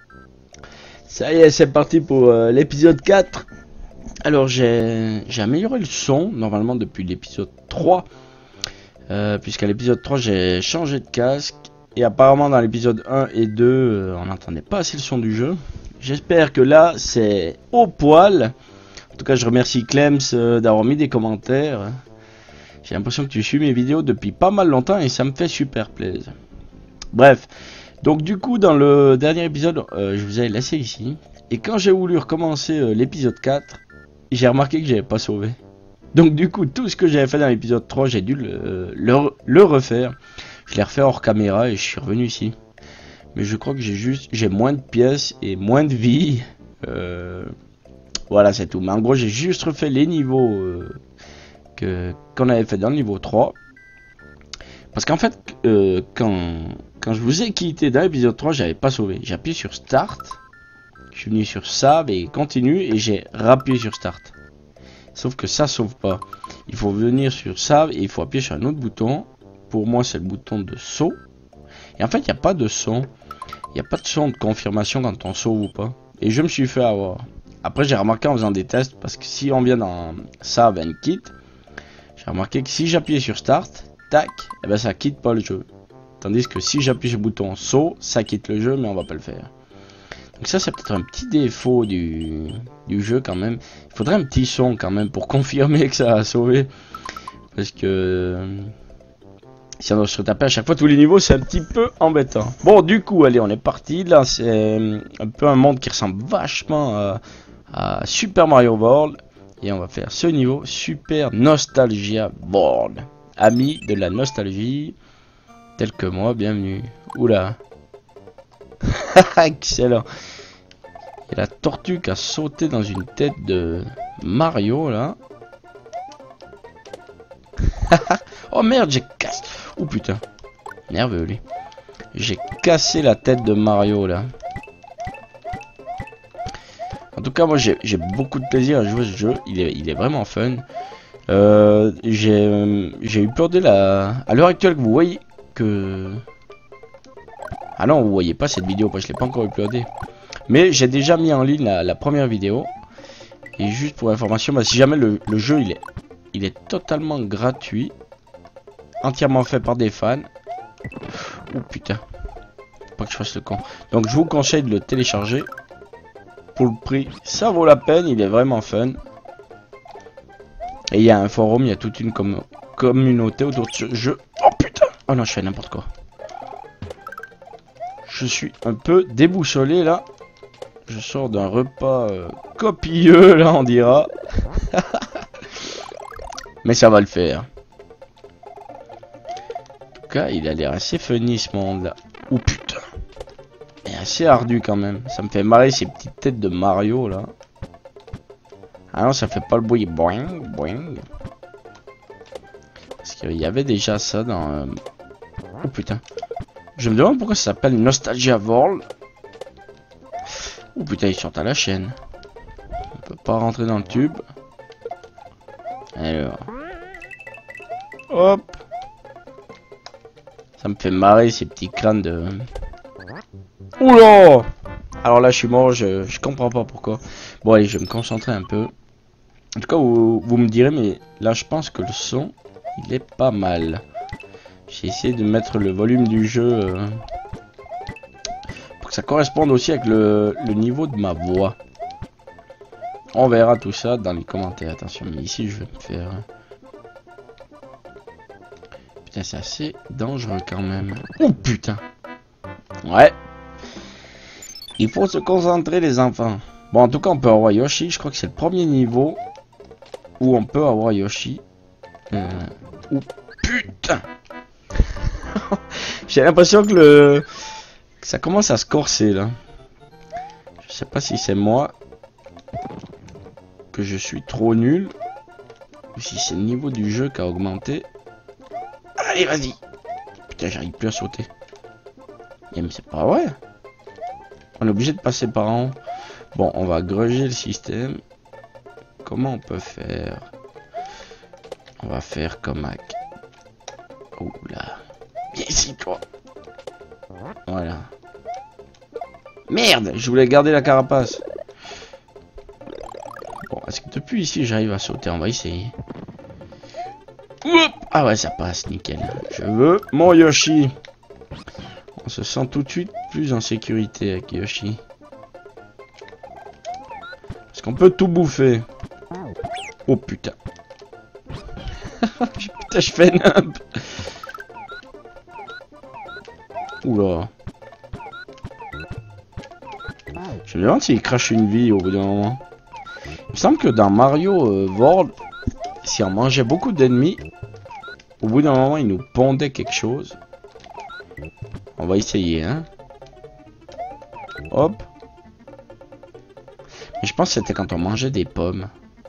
Ça y est, c'est parti pour l'épisode 4. Alors j'ai amélioré le son normalement depuis l'épisode 3. Puisqu'à l'épisode 3 j'ai changé de casque. Et apparemment dans l'épisode 1 et 2 on n'entendait pas assez le son du jeu. J'espère que là c'est au poil. En tout cas je remercie Clems d'avoir mis des commentaires. J'ai l'impression que tu suis mes vidéos depuis pas mal longtemps et ça me fait super plaisir. Bref. Donc du coup dans le dernier épisode je vous avais laissé ici. Et quand j'ai voulu recommencer l'épisode 4, j'ai remarqué que j'avais pas sauvé. Donc du coup tout ce que j'avais fait dans l'épisode 3 j'ai dû le refaire. Je l'ai refait hors caméra et je suis revenu ici. Mais je crois que j'ai moins de pièces et moins de vie. Voilà c'est tout. Mais en gros j'ai juste refait les niveaux qu'on avait fait dans le niveau 3. Parce qu'en fait quand je vous ai quitté dans l'épisode 3, j'avais pas sauvé. J'ai appuyé sur Start. Je suis venu sur Save et Continue et j'ai rappuyé sur Start. Sauf que ça sauve pas. Il faut venir sur Save et il faut appuyer sur un autre bouton. Pour moi, c'est le bouton de saut. Et en fait, il n'y a pas de son. Il n'y a pas de son de confirmation quand on sauve ou pas. Et je me suis fait avoir. Après, j'ai remarqué en faisant des tests, parce que si on vient dans Save and Quit, j'ai remarqué que si j'appuyais sur Start, tac, et ben ça quitte pas le jeu. Tandis que si j'appuie sur le bouton saut, ça quitte le jeu, mais on va pas le faire. Donc ça, c'est peut-être un petit défaut du jeu quand même. Il faudrait un petit son quand même pour confirmer que ça a sauvé. Parce que si on doit se retaper à chaque fois tous les niveaux, c'est un petit peu embêtant. Bon, du coup, allez, on est parti. Là, c'est un peu un monde qui ressemble vachement à Super Mario World. Et on va faire ce niveau, Super Nostalgia World. Amis de la nostalgie, tel que moi, bienvenue. Oula. Excellent. Il y a la tortue qui a sauté dans une tête de Mario, là. Oh merde, j'ai cassé. Oh putain. Nerveux, lui. J'ai cassé la tête de Mario, là. En tout cas, moi, j'ai beaucoup de plaisir à jouer ce jeu. Il est vraiment fun. J'ai uploadé à l'heure actuelle que vous voyez que... Ah non, vous voyez pas cette vidéo, parce que je l'ai pas encore uploadé. Mais j'ai déjà mis en ligne la première vidéo. Et juste pour information, bah, si jamais le jeu il est totalement gratuit. Entièrement fait par des fans. Oh putain. Pas que je fasse le con. Donc je vous conseille de le télécharger. Pour le prix, ça vaut la peine, il est vraiment fun. Et il y a un forum, il y a toute une communauté autour de ce jeu. Oh putain. Oh non, je fais n'importe quoi. Je suis un peu déboussolé là. Je sors d'un repas copieux là, on dira. Mais ça va le faire. En tout cas, il a l'air assez funny ce monde là. Oh putain. Et assez ardu quand même. Ça me fait marrer ces petites têtes de Mario là. Ah non, ça fait pas le bruit boing boing. Parce qu'il y avait déjà ça dans... Oh putain. Je me demande pourquoi ça s'appelle Nostalgia World. Oh putain, ils sortent à la chaîne. On peut pas rentrer dans le tube. Alors. Hop. Ça me fait marrer ces petits crânes de... Oula. Alors là, je suis mort, je comprends pas pourquoi. Bon, allez, je vais me concentrer un peu. En tout cas, vous me direz, mais là, je pense que le son, il est pas mal. J'ai essayé de mettre le volume du jeu pour que ça corresponde aussi avec le niveau de ma voix. On verra tout ça dans les commentaires. Attention, mais ici, je vais me faire... Putain, c'est assez dangereux quand même. Oh putain. Ouais. Il faut se concentrer, les enfants. Bon, en tout cas, on peut avoir Yoshi. Je crois que c'est le premier niveau où on peut avoir Yoshi. Oh putain. J'ai l'impression que ça commence à se corser là. Je sais pas si c'est moi que je suis trop nul ou si c'est le niveau du jeu qui a augmenté. Allez, vas-y. Putain, j'arrive plus à sauter. Mais c'est pas vrai. On est obligé de passer par en haut. Bon, on va gruger le système. Comment on peut faire? On va faire comme Mac. Oula. Viens ici, toi. Voilà. Merde, je voulais garder la carapace. Bon, est-ce que depuis ici j'arrive à sauter? On va essayer. Oup, ah ouais, ça passe, nickel. Je veux mon Yoshi. On se sent tout de suite plus en sécurité avec Yoshi. Parce qu'on peut tout bouffer. Oh putain. Putain, je fais nimp. Oula. Je me demande s'il crache une vie au bout d'un moment. Il me semble que dans Mario World, si on mangeait beaucoup d'ennemis, au bout d'un moment il nous pondait quelque chose. On va essayer, hein. Hop. Mais je pense que c'était quand on mangeait des pommes.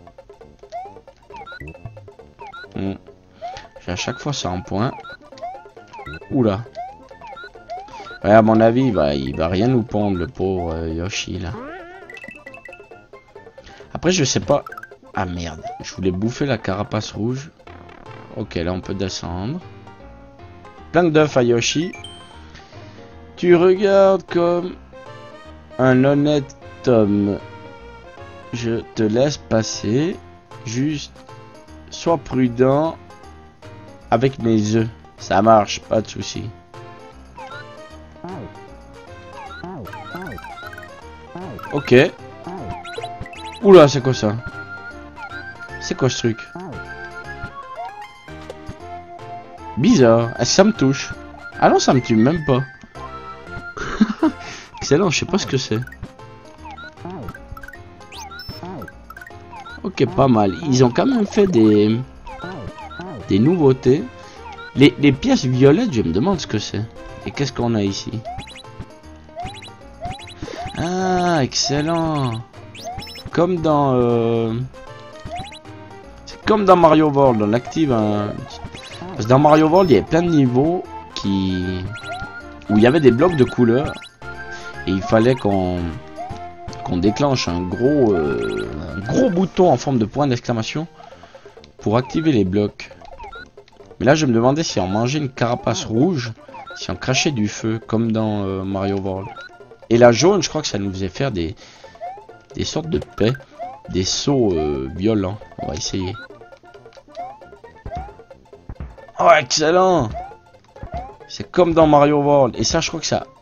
J'ai à chaque fois ça en point. Oula. Ouais, à mon avis, il va rien nous pondre, le pauvre Yoshi, là. Après, je sais pas... Ah, merde. Je voulais bouffer la carapace rouge. Ok, là, on peut descendre. Plein d'œufs à Yoshi. Tu regardes comme un honnête homme. Je te laisse passer. Juste, sois prudent avec mes œufs. Ça marche, pas de souci. Ok. Oula, c'est quoi ça? C'est quoi ce truc? Bizarre. Est-ce que ça me touche? Ah non, ça me tue même pas. Excellent, je sais pas ce que c'est. Ok, pas mal. Ils ont quand même fait des nouveautés. Les pièces violettes, je me demande ce que c'est. Et qu'est-ce qu'on a ici? Ah, excellent. Comme dans... C'est comme dans Mario World, on active un... Parce que dans Mario World, il y avait plein de niveaux où il y avait des blocs de couleurs. Et il fallait qu'on déclenche un gros bouton en forme de point d'exclamation pour activer les blocs. Mais là, je me demandais si on mangeait une carapace rouge, si on crachait du feu, comme dans Mario World. Et la jaune, je crois que ça nous faisait faire des sortes de paix, des sauts violents. On va essayer. Oh, excellent! C'est comme dans Mario World. Et ça, je crois que ça...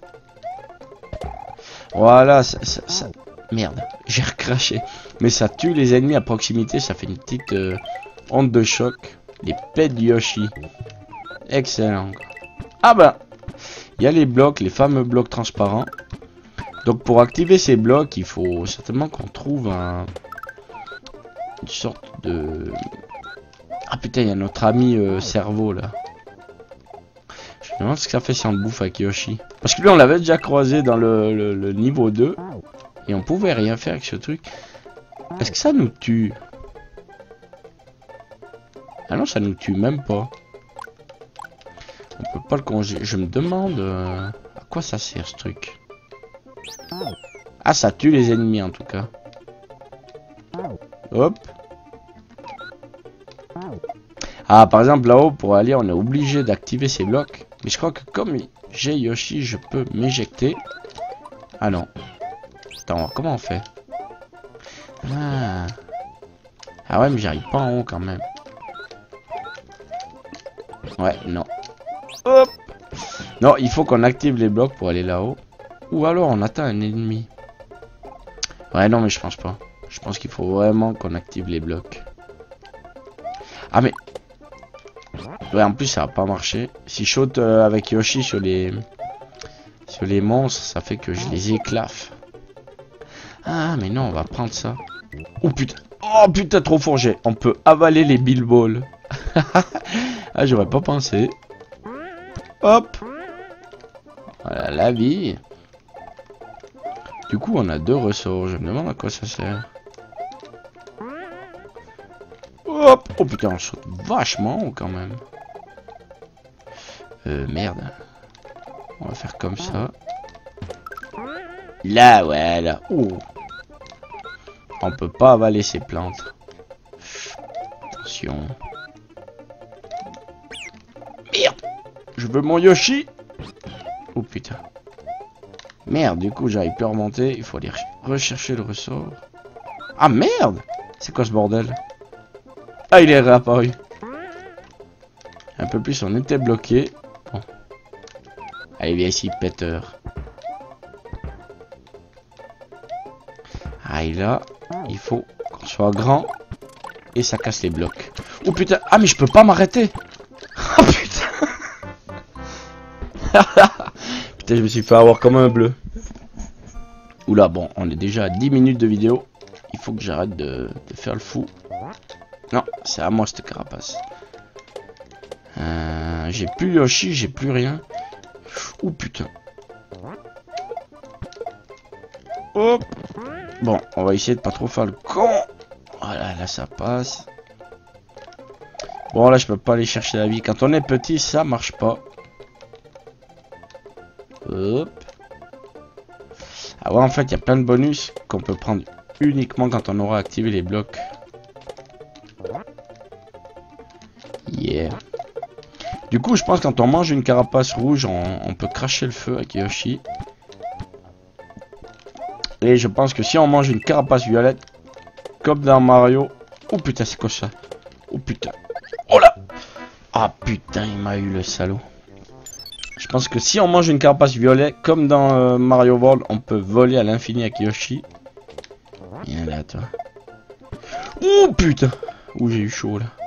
Voilà, ça... Merde, j'ai recraché. Mais ça tue les ennemis à proximité, ça fait une petite onde de choc. Les pets de Yoshi. Excellent. Ah bah, il y a les blocs, les fameux blocs transparents. Donc pour activer ces blocs, il faut certainement qu'on trouve une sorte de... Ah putain, il y a notre ami cerveau là. Je me demande ce que ça fait si on le bouffe avec Yoshi. Parce que lui on l'avait déjà croisé dans le niveau 2. Et on pouvait rien faire avec ce truc. Est-ce que ça nous tue? Ah non, ça nous tue même pas. On peut pas le congeler. Je me demande à quoi ça sert ce truc. Ah, ça tue les ennemis en tout cas. Hop. Ah, par exemple là-haut, pour aller, on est obligé d'activer ces blocs. Mais je crois que comme j'ai Yoshi, je peux m'éjecter. Ah non. Attends, comment on fait? Ah ouais, mais j'arrive pas en haut quand même. Ouais, non. Hop. Non, il faut qu'on active les blocs pour aller là-haut. Ou alors on atteint un ennemi. Ouais, non, mais je pense pas. Je pense qu'il faut vraiment qu'on active les blocs. Ah, mais... Ouais, en plus, ça va pas marcher. Si je saute avec Yoshi sur les monstres, ça fait que je les éclaffe. Ah, mais non, on va prendre ça. Oh, putain. Oh, putain, trop fort. On peut avaler les billballs. Ah, j'aurais pas pensé. Hop. Voilà, la vie. Du coup, on a 2 ressorts. Je me demande à quoi ça sert. Hop. Oh putain, on saute vachement haut quand même. Merde. On va faire comme ça. Là, voilà. Oh. On peut pas avaler ces plantes. Attention. Merde. Je veux mon Yoshi. Oh putain. Merde, du coup, j'arrive plus à remonter. Il faut aller rechercher le ressort. Ah, merde! C'est quoi ce bordel? Ah, il est réapparu. Un peu plus, on était bloqué. Bon. Allez, viens ici, péteur. Ah, et là, il faut qu'on soit grand. Et ça casse les blocs. Oh putain, ah, mais je peux pas m'arrêter. Oh putain. Putain, je me suis fait avoir comme un bleu. Oula, bon, on est déjà à 10 minutes de vidéo. Il faut que j'arrête de faire le fou. Non, c'est à moi cette carapace. J'ai plus Yoshi, j'ai plus rien. Oh putain. Hop. Bon, on va essayer de pas trop faire le con. Voilà, là ça passe. Bon, là je peux pas aller chercher la vie. Quand on est petit, ça marche pas. Hop. Ah ouais, en fait, il y a plein de bonus qu'on peut prendre uniquement quand on aura activé les blocs. Yeah. Du coup, je pense que quand on mange une carapace rouge, on peut cracher le feu avec Yoshi. Et je pense que si on mange une carapace violette, comme dans Mario... Oh putain, c'est quoi ça? Oh putain. Oh là! Ah putain, il m'a eu le salaud. Je pense que si on mange une carapace violette, comme dans Mario World, on peut voler à l'infini avec Yoshi. Viens là, toi. Oh putain! Ouh, j'ai eu chaud là.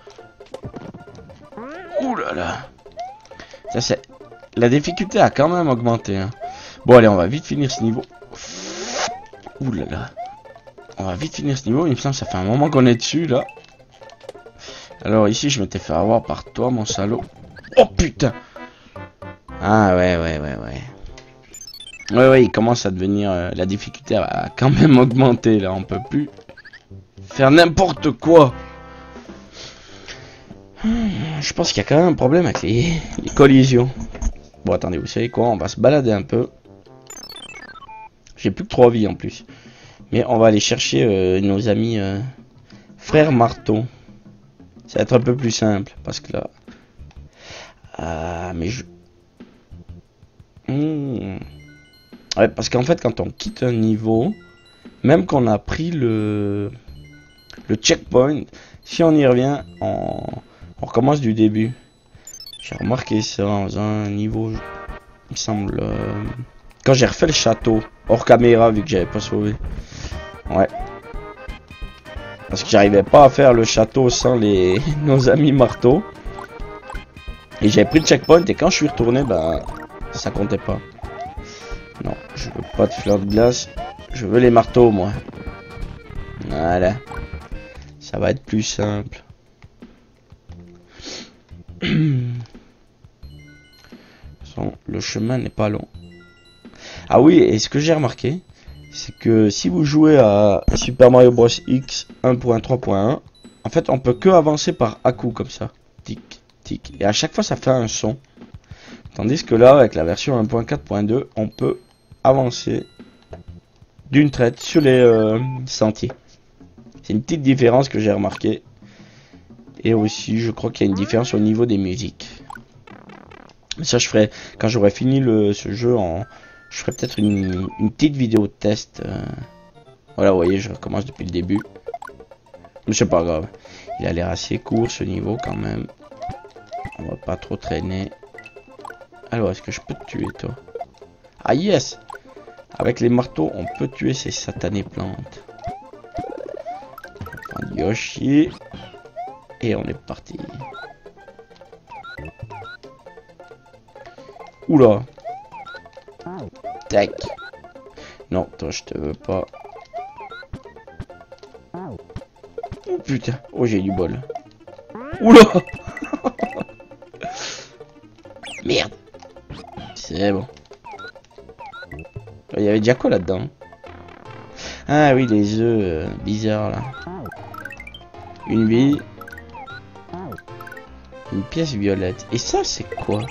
Ouh là là. Ça c'est... La difficulté a quand même augmenté. Hein. Bon allez, on va vite finir ce niveau. Ouh là là. On va vite finir ce niveau. Il me semble que ça fait un moment qu'on est dessus là. Alors ici, je m'étais fait avoir par toi, mon salaud. Oh putain! Ah ouais. Ouais, il commence à devenir... la difficulté a quand même augmenté là. On peut plus faire n'importe quoi. Je pense qu'il y a quand même un problème avec les collisions. Bon, attendez, vous savez quoi? On va se balader un peu. J'ai plus que 3 vies en plus. Mais on va aller chercher nos amis frères marteau. Ça va être un peu plus simple. Parce que là... Ah, mais je... Ouais, parce qu'en fait, quand on quitte un niveau, même qu'on a pris le checkpoint, si on y revient, on recommence du début. J'ai remarqué ça en faisant un niveau, il me semble, quand j'ai refait le château, hors caméra, vu que j'avais pas sauvé. Ouais. Parce que j'arrivais pas à faire le château sans nos amis marteaux. Et j'avais pris le checkpoint et quand je suis retourné, bah, ça comptait pas. Non, je veux pas de fleurs de glace. Je veux les marteaux, moi. Voilà. Ça va être plus simple. De toute façon, le chemin n'est pas long. Ah oui, et ce que j'ai remarqué, c'est que si vous jouez à Super Mario Bros X 1.3.1, en fait, on peut que avancer par à-coup comme ça. Tic, tic. Et à chaque fois, ça fait un son. Tandis que là, avec la version 1.4.2, on peut avancer d'une traite sur les sentiers. C'est une petite différence que j'ai remarqué. Et aussi, je crois qu'il y a une différence au niveau des musiques. Mais ça, je ferai quand j'aurai fini ce jeu. Je ferai peut-être une petite vidéo de test. Voilà, vous voyez, je recommence depuis le début. Mais c'est pas grave. Il a l'air assez court ce niveau quand même. On va pas trop traîner. Alors, est-ce que je peux te tuer, toi? Ah yes! Avec les marteaux, on peut tuer ces satanées plantes. On prend Yoshi. Et on est parti. Oula! Tac! Non, toi, je te veux pas. Oh putain! Oh, j'ai du bol. Oula! Merde! C'est bon. Il y avait déjà quoi là-dedans? Ah oui, les œufs bizarres là. Une vie. Une pièce violette. Et ça, c'est quoi?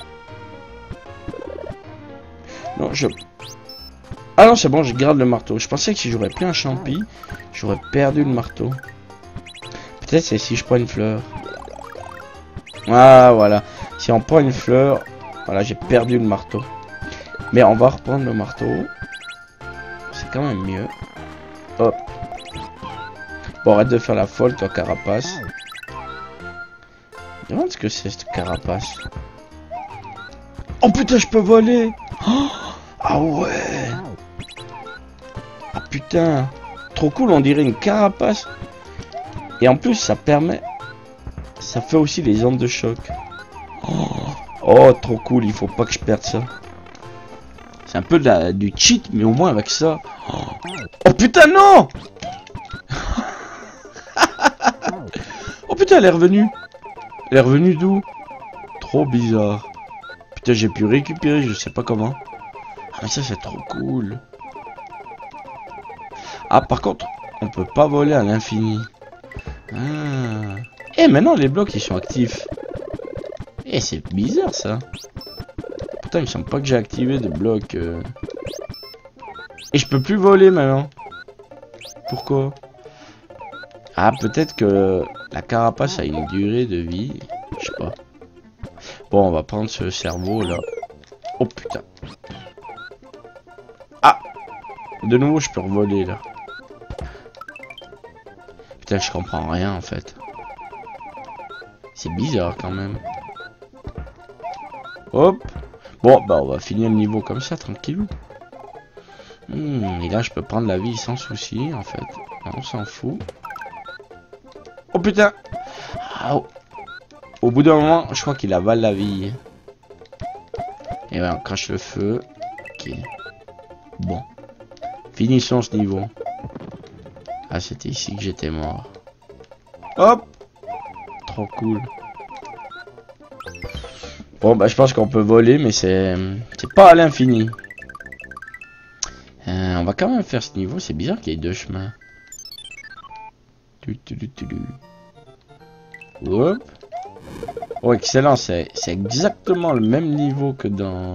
Non, Ah non, c'est bon, je garde le marteau. Je pensais que si j'aurais pris un champi, j'aurais perdu le marteau. Peut-être c'est si je prends une fleur. Ah, voilà. Si on prend une fleur, voilà, j'ai perdu le marteau. Mais on va reprendre le marteau. C'est quand même mieux. Hop. Bon, arrête de faire la folle, toi, carapace. Je me demande ce que c'est, cette carapace. Oh putain, je peux voler. Oh, ah ouais. Ah putain. Trop cool, on dirait une carapace. Et en plus, ça permet... Ça fait aussi les ondes de choc. Oh, trop cool, il faut pas que je perde ça. C'est un peu du cheat, mais au moins avec ça... Oh putain, non. Oh putain, elle est revenue. Elle est revenue d'où? Trop bizarre. Putain, j'ai pu récupérer, je sais pas comment. Ah, mais ça, c'est trop cool. Ah, par contre, on peut pas voler à l'infini. Ah. Et maintenant, les blocs, ils sont actifs. Et c'est bizarre, ça. Putain, il me semble pas que j'ai activé de blocs. Et je peux plus voler, maintenant. Pourquoi? Ah, peut-être que la carapace a une durée de vie. Je sais pas. Bon, on va prendre ce cerveau, là. Oh, putain. Ah! De nouveau, je peux revoler, là. Putain, je comprends rien, en fait. C'est bizarre, quand même. Hop. Bon, bah, on va finir le niveau comme ça, tranquillou. Et là, je peux prendre la vie sans souci, en fait. On s'en fout. Oh, putain! Ah, au bout d'un moment, je crois qu'il avale la vie. Et ouais, on crache le feu. Ok. Bon. Finissons ce niveau. Ah, c'était ici que j'étais mort. Hop! Trop cool. Bon, bah, je pense qu'on peut voler, mais c'est pas à l'infini. On va quand même faire ce niveau. C'est bizarre qu'il y ait deux chemins. Hop. Oh, excellent. C'est exactement le même niveau que dans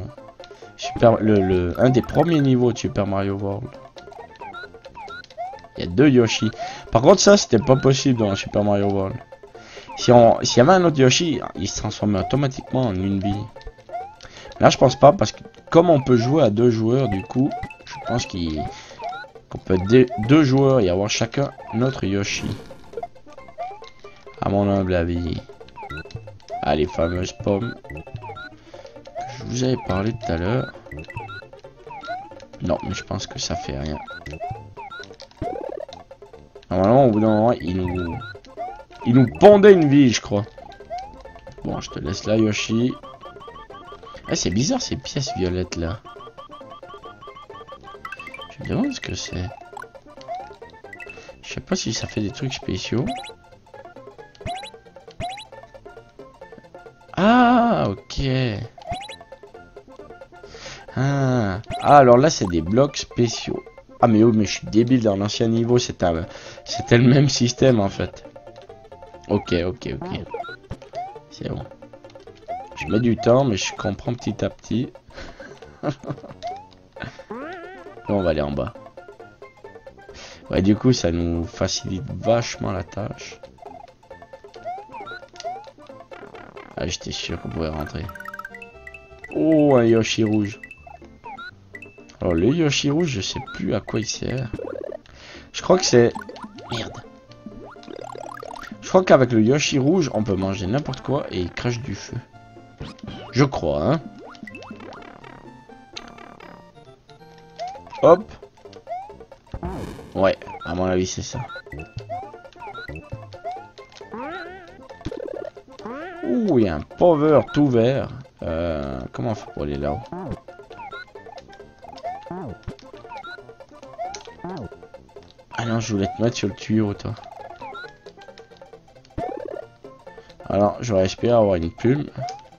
un des premiers niveaux de Super Mario World. Il y a deux Yoshi. Par contre, ça, c'était pas possible dans Super Mario World. S'il y avait un autre Yoshi, il se transformait automatiquement en une vie. Là, je pense pas, parce que comme on peut jouer à deux joueurs, du coup, je pense qu'on peut être deux joueurs et avoir chacun notre Yoshi. À mon humble avis. Ah, les fameuses pommes. Que je vous avais parlé tout à l'heure. Non, mais je pense que ça fait rien. Normalement, au bout d'un moment, il nous pondait une vie, je crois. Bon, je te laisse là, Yoshi. Ah, c'est bizarre ces pièces violettes là. Je me demande ce que c'est. Je sais pas si ça fait des trucs spéciaux. Ah, ok. Ah, alors là, c'est des blocs spéciaux. Ah, mais oh, mais je suis débile, dans l'ancien niveau, c'était le même système en fait. Ok. C'est bon. Je mets du temps, mais je comprends petit à petit. Là, on va aller en bas. Ouais, du coup, ça nous facilite vachement la tâche. Ah, j'étais sûr qu'on pouvait rentrer. Oh, un Yoshi rouge. Alors, le Yoshi rouge, je sais plus à quoi il sert. Je crois que c'est... Merde. Je crois qu'avec le Yoshi rouge, on peut manger n'importe quoi et il crache du feu. Je crois, hein. Hop. Ouais, à mon avis, c'est ça. Ouh, il y a un power tout vert. Comment on fait pour aller là-haut? Ah non, je voulais te mettre sur le tuyau, toi. Alors, j'aurais espéré avoir une plume.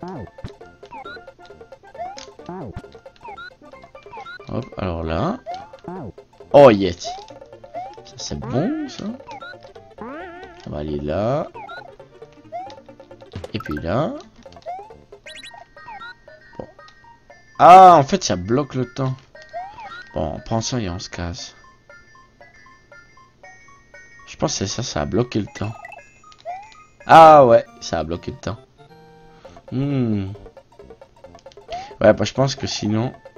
Hop, alors là. Oh, yes. Ça, c'est bon, ça. On va aller là. Et puis là. Bon. Ah, en fait, ça bloque le temps. Bon, on prend ça et on se casse. Je pense que c'est ça, ça a bloqué le temps. Ah ouais, ça a bloqué le temps. Ouais, bah je pense que sinon,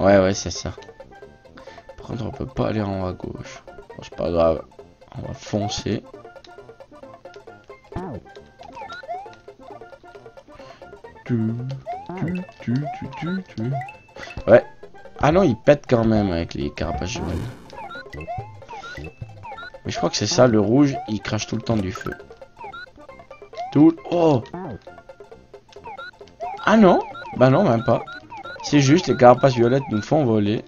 Ouais, c'est ça. Par contre, on peut pas aller en haut à gauche. Bon, c'est pas grave. On va foncer. Ouais. Ah non, il pète quand même avec les carapaces jaunes. Mais je crois que c'est ça, le rouge, il crache tout le temps du feu. Oh! Ah non? Bah non, même pas. C'est juste les carapaces violettes nous font voler.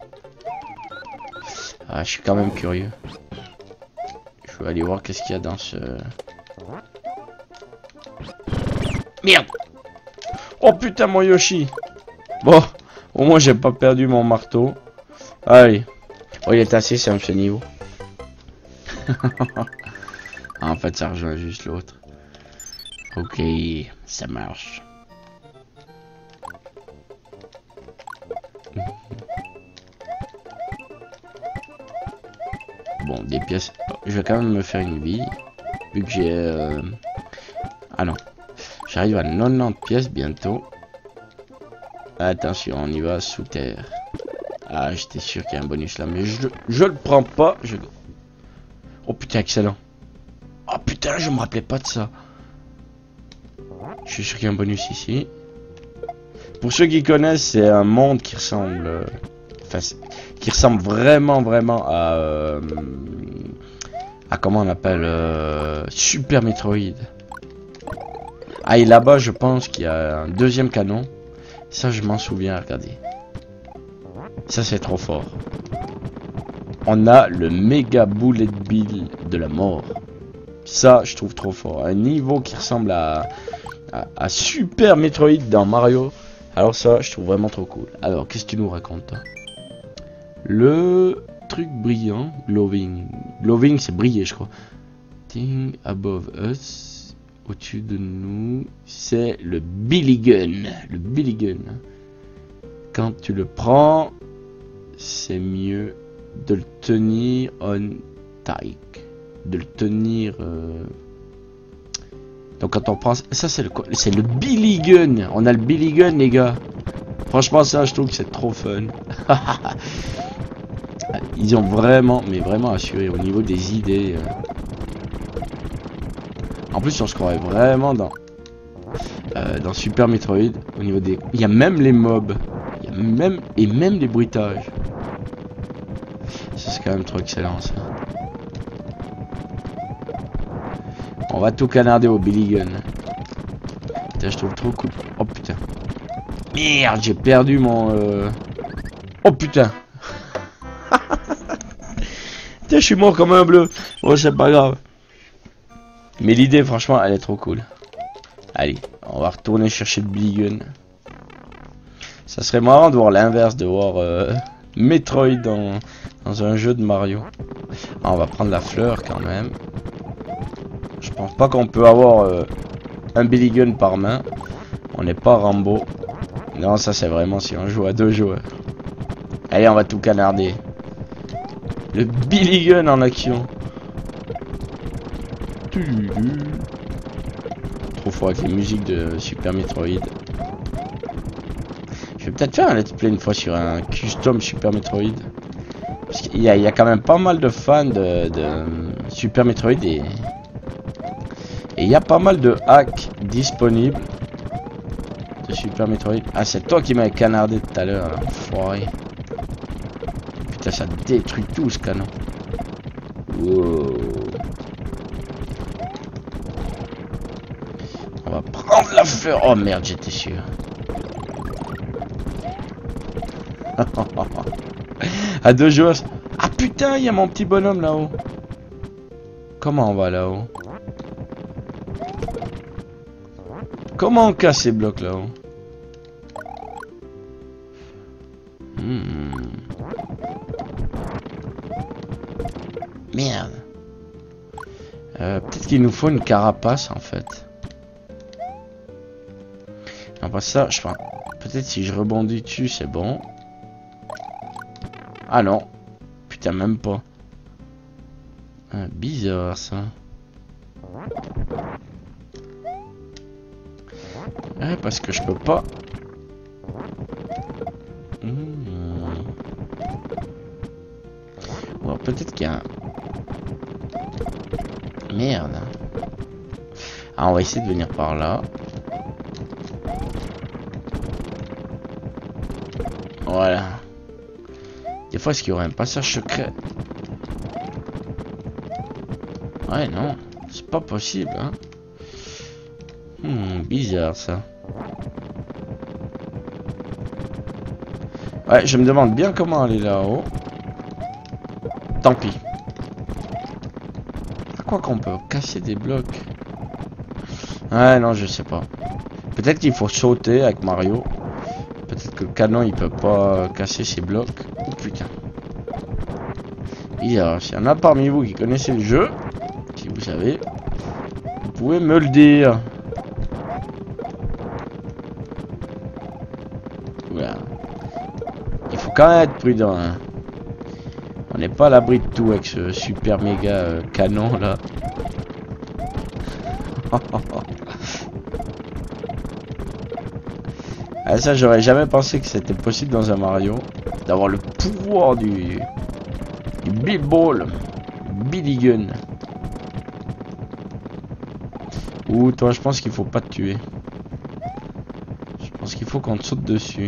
Ah, je suis quand même curieux. Je vais aller voir qu'est-ce qu'il y a dans ce... Merde! Oh putain, mon Yoshi! Bon, au moins j'ai pas perdu mon marteau. Allez. Oh, il est assez simple ce niveau. Ah, en fait, ça rejoint juste l'autre. Ok, ça marche. Bon, des pièces. Je vais quand même me faire une bille. Vu que j'ai... Ah non. J'arrive à 90 pièces bientôt. Attention, on y va sous terre. Ah, j'étais sûr qu'il y a un bonus là. Mais je le prends pas. Oh putain, excellent. Oh putain, je me rappelais pas de ça. Je suis sûr qu'il y a un bonus ici. Pour ceux qui connaissent, c'est un monde qui ressemble... Enfin, qui ressemble vraiment à comment on appelle Super Metroid. Ah, et là-bas, je pense qu'il y a un deuxième canon. Ça, je m'en souviens, regardez. Ça, c'est trop fort. On a le méga bullet bill de la mort. Ça, je trouve trop fort. Un niveau qui ressemble à Super Metroid dans Mario. Alors ça, je trouve vraiment trop cool. Alors, qu'est-ce que tu nous racontes, hein? Le truc brillant, glowing. Glowing, c'est briller, je crois. Thing above us, au-dessus de nous, c'est le Billy Gun. Le Billy Gun. Quand tu le prends, c'est mieux de le tenir on tight. De le tenir... Donc quand on prend... Ça, c'est le Billy Gun. On a le Billy Gun, les gars. Franchement, ça, je trouve que c'est trop fun. Ils ont vraiment, mais vraiment assuré au niveau des idées. En plus, on se croirait vraiment dans Super Metroid. Au niveau des... Il y a même les mobs. Il y a même... Et même les bruitages. Ça, c'est quand même trop excellent, ça. On va tout canarder au Billy Gun. Putain, je trouve trop cool. Oh putain. Merde, j'ai perdu mon... Oh putain. Putain, je suis mort comme un bleu. Bon, c'est pas grave. Mais l'idée, franchement, elle est trop cool. Allez, on va retourner chercher le Billy Gun. Ça serait marrant de voir l'inverse, de voir Metroid dans un jeu de Mario. Ah, on va prendre la fleur quand même. Je pense pas qu'on peut avoir un Billy Gun par main. On n'est pas Rambo. Non, ça c'est vraiment si on joue à 2 joueurs. Allez, on va tout canarder. Le Billy Gun en action. Trop fort avec les musiques de Super Metroid. Je vais peut-être faire un let's play une fois sur un custom Super Metroid. Parce qu'il y a quand même pas mal de fans de Super Metroid et il y a pas mal de hacks disponibles de Super Metroid. Ah, c'est toi qui m'avais canardé tout à l'heure, enfoiré. Putain, ça détruit tout ce canon. Wow. On va prendre la fleur. Oh merde, j'étais sûr. À 2 joueurs. Ah putain, il y a mon petit bonhomme là-haut. Comment on va là-haut? Comment on casse ces blocs là-haut? Merde. Peut-être qu'il nous faut une carapace en fait. Après ça, je pense. Peut-être si je rebondis dessus, c'est bon. Ah non. Putain, même pas. Ah, bizarre ça. Ouais, parce que je peux pas. peut-être qu'il y a un... Merde. Ah, on va essayer de venir par là. Voilà. Des fois, est-ce qu'il y aurait un passage secret? Ouais, non. C'est pas possible, hein. Bizarre, ça. Ouais, je me demande bien comment aller là-haut. Tant pis. Quoi qu'on peut casser des blocs. Ouais, non, je sais pas. Peut-être qu'il faut sauter avec Mario. Peut-être que le canon, il peut pas casser ses blocs. Oh putain. Bizarre. S'il y en a parmi vous qui connaissez le jeu, si vous savez, vous pouvez me le dire. Voilà. Il faut quand même être prudent, hein. On n'est pas à l'abri de tout avec ce super méga canon là. Ah, ça, j'aurais jamais pensé que c'était possible dans un Mario d'avoir le pouvoir du Big Ball, Billy Gun. Ouh, toi, je pense qu'il faut pas te tuer. Je pense qu'il faut qu'on te saute dessus.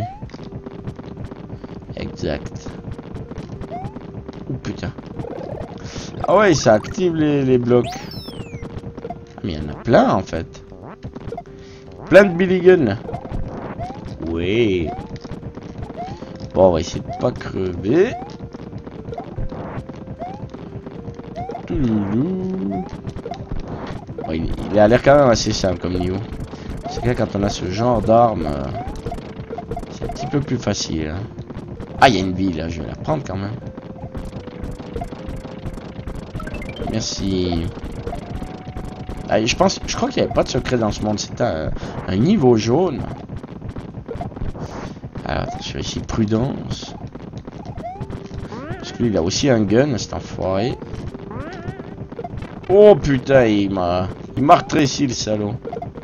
Exact. Oh putain. Ah ouais, ça active les blocs. Mais il y en a plein en fait. Plein de Billy Gun. Oui. Bon, on va essayer de pas crever. Bon, il a l'air quand même assez simple comme niveau. C'est que quand on a ce genre d'arme, c'est un petit peu plus facile. Hein. Ah, il y a une vie là, je vais la prendre quand même. Merci. Ah, je crois qu'il n'y avait pas de secret dans ce monde. C'était un niveau jaune. Alors, attention ici, prudence. Parce que lui, il a aussi un gun, cet enfoiré. Oh putain, il m'a rétréci le salaud.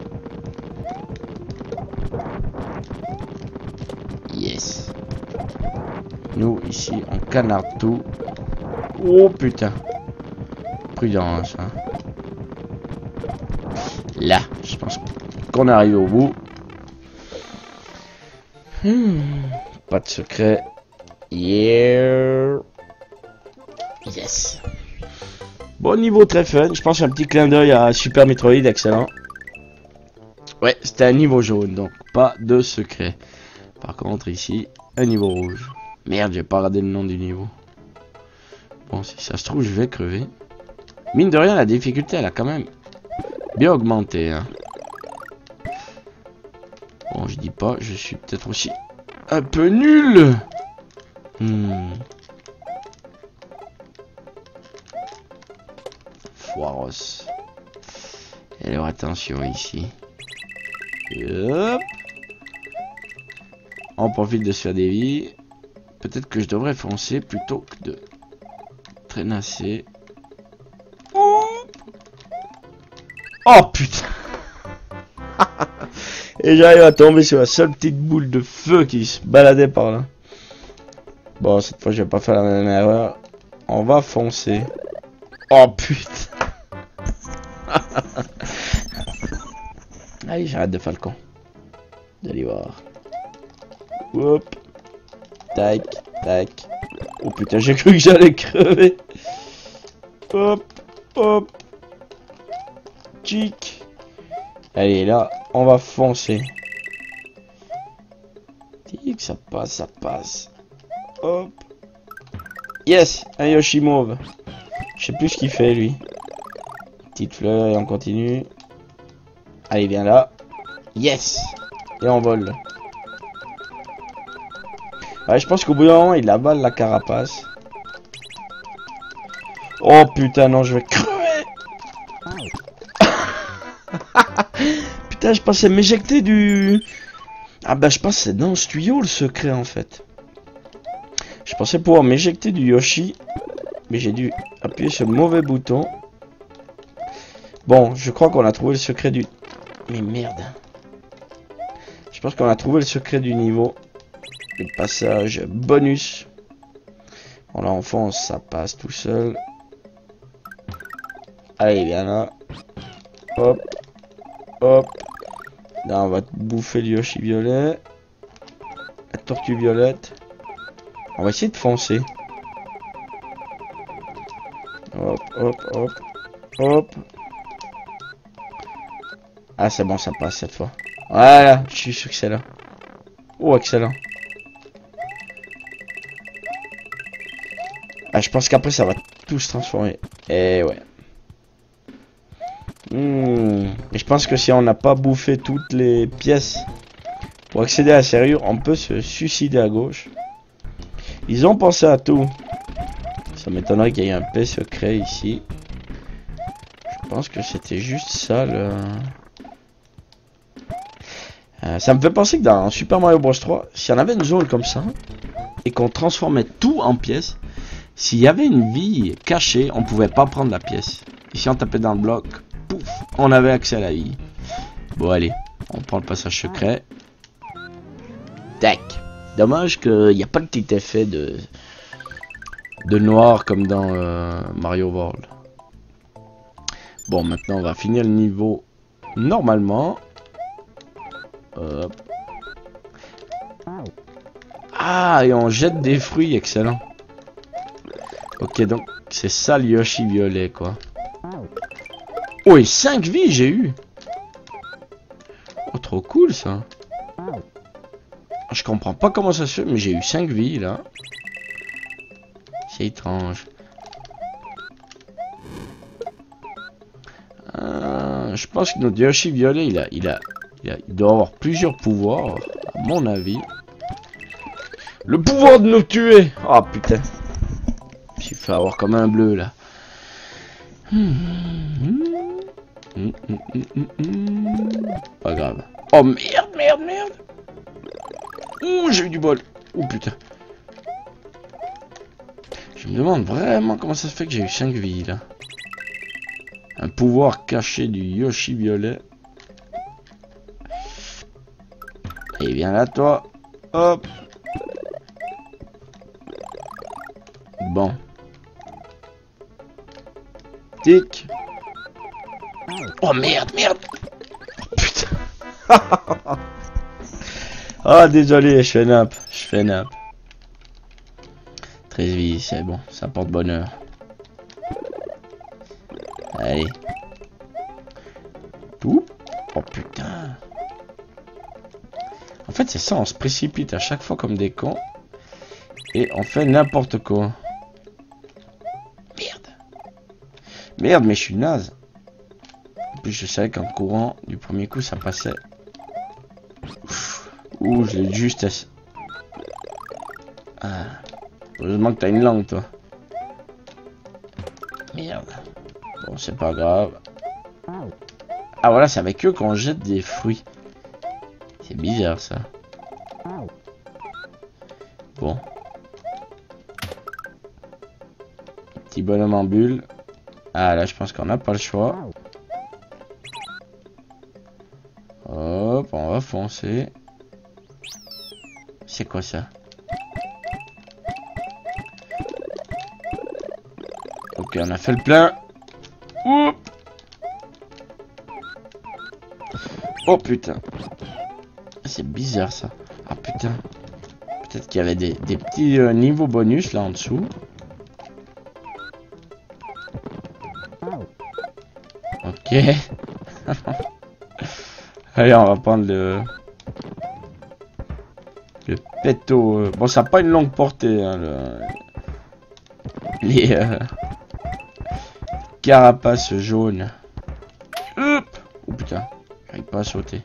Yes. Nous, ici, on canarde tout. Oh putain. Prudence, hein. Là, je pense qu'on arrive au bout. Pas de secret. Yeah. Yes. Bon, niveau très fun. Je pense un petit clin d'œil à Super Metroid, excellent. Ouais, c'était un niveau jaune, donc pas de secret. Par contre, ici, un niveau rouge. Merde, j'ai pas regardé le nom du niveau. Bon, si ça se trouve, je vais crever. Mine de rien, la difficulté, elle a quand même bien augmenté, hein. Bon, je dis pas, je suis peut-être aussi un peu nul. Foiros. Et alors, attention ici. Et hop. On profite de se faire des vies. Peut-être que je devrais foncer plutôt que de traînasser. Oh putain. Et j'arrive à tomber sur la seule petite boule de feu qui se baladait par là. Bon, cette fois je vais pas faire la même erreur. On va foncer. Oh putain. Allez, j'arrête de falcon. Vous allez voir. Hop. Tac, tac. Oh putain, j'ai cru que j'allais crever. Hop, hop. Chic. Allez, là, on va foncer. Tic, ça passe, ça passe. Hop. Yes, un Yoshi mauve. Je sais plus ce qu'il fait, lui. Petite fleur et on continue. Allez, viens là. Yes. Et on vole. Ouais, je pense qu'au bout d'un moment, il avale la carapace. Oh putain, non, je vais crever. Putain, je pensais m'éjecter du... Ah bah, je pense que c'est dans ce tuyau le secret, en fait. Je pensais pouvoir m'éjecter du Yoshi. Mais j'ai dû appuyer sur le mauvais bouton. Bon, je crois qu'on a trouvé le secret du... Mais merde. Je pense qu'on a trouvé le secret du niveau. Le passage bonus. On l'enfonce, ça passe tout seul. Allez, viens là. Hop. Hop. Là, on va te bouffer le Yoshi violet. La tortue violette. On va essayer de foncer. Hop, hop, hop. Hop. Ah, c'est bon, ça passe cette fois. Voilà, je suis sûr que c'est là. Oh, excellent. Ah, je pense qu'après, ça va tout se transformer. Et ouais. Et je pense que si on n'a pas bouffé toutes les pièces pour accéder à la serrure, on peut se suicider à gauche. Ils ont pensé à tout. Ça m'étonnerait qu'il y ait un paix secret ici. Je pense que c'était juste ça le... ça me fait penser que dans Super Mario Bros 3, si on avait une zone comme ça, et qu'on transformait tout en pièces, s'il y avait une vie cachée, on pouvait pas prendre la pièce. Et si on tapait dans le bloc, pouf, on avait accès à la vie. Bon allez, on prend le passage secret. Tac. Dommage qu'il n'y a pas de petit effet de noir comme dans Mario World. Bon, maintenant on va finir le niveau normalement. Hop. Ah, et on jette des fruits, excellent. Ok, donc c'est ça le Yoshi violet, quoi. Oh, et 5 vies j'ai eu. Oh, trop cool ça. Je comprends pas comment ça se fait, mais j'ai eu 5 vies là. C'est étrange. Je pense que notre Yoshi violet, il doit avoir plusieurs pouvoirs, à mon avis. Le pouvoir de nous tuer! Oh putain. Il faut avoir comme un bleu là. Pas grave. Oh merde, merde, merde. Ouh, j'ai eu du bol. Oh putain. Je me demande vraiment comment ça se fait que j'ai eu 5 vies là. Un pouvoir caché du Yoshi violet. Et viens là toi. Hop. Bon. Tic. Oh merde, merde. Oh, putain. Ah désolé, je fais nappe. Je fais nappe. 13 vies, c'est bon, ça porte bonheur. Allez. Tout. Oh putain. En fait c'est ça, on se précipite à chaque fois comme des cons. Et on fait n'importe quoi. Merde. Merde, mais je suis naze. En plus je savais qu'en courant du premier coup ça passait. Ouh, je l'ai juste... Ah. Heureusement que t'as une langue toi. Merde. Bon, c'est pas grave. Ah voilà, c'est avec eux qu'on jette des fruits. C'est bizarre ça. Bon. Petit bonhomme en bulle. Ah là, je pense qu'on n'a pas le choix. Hop, on va foncer. C'est quoi ça? Ok, on a fait le plein. Oup. Oh putain. C'est bizarre ça. Ah putain. Peut-être qu'il y avait des petits niveaux bonus là en dessous. Ok. Allez, on va prendre le péto. Bon, ça n'a pas une longue portée. Hein, les carapaces jaunes. Hop. Oh putain. J'arrive pas à sauter.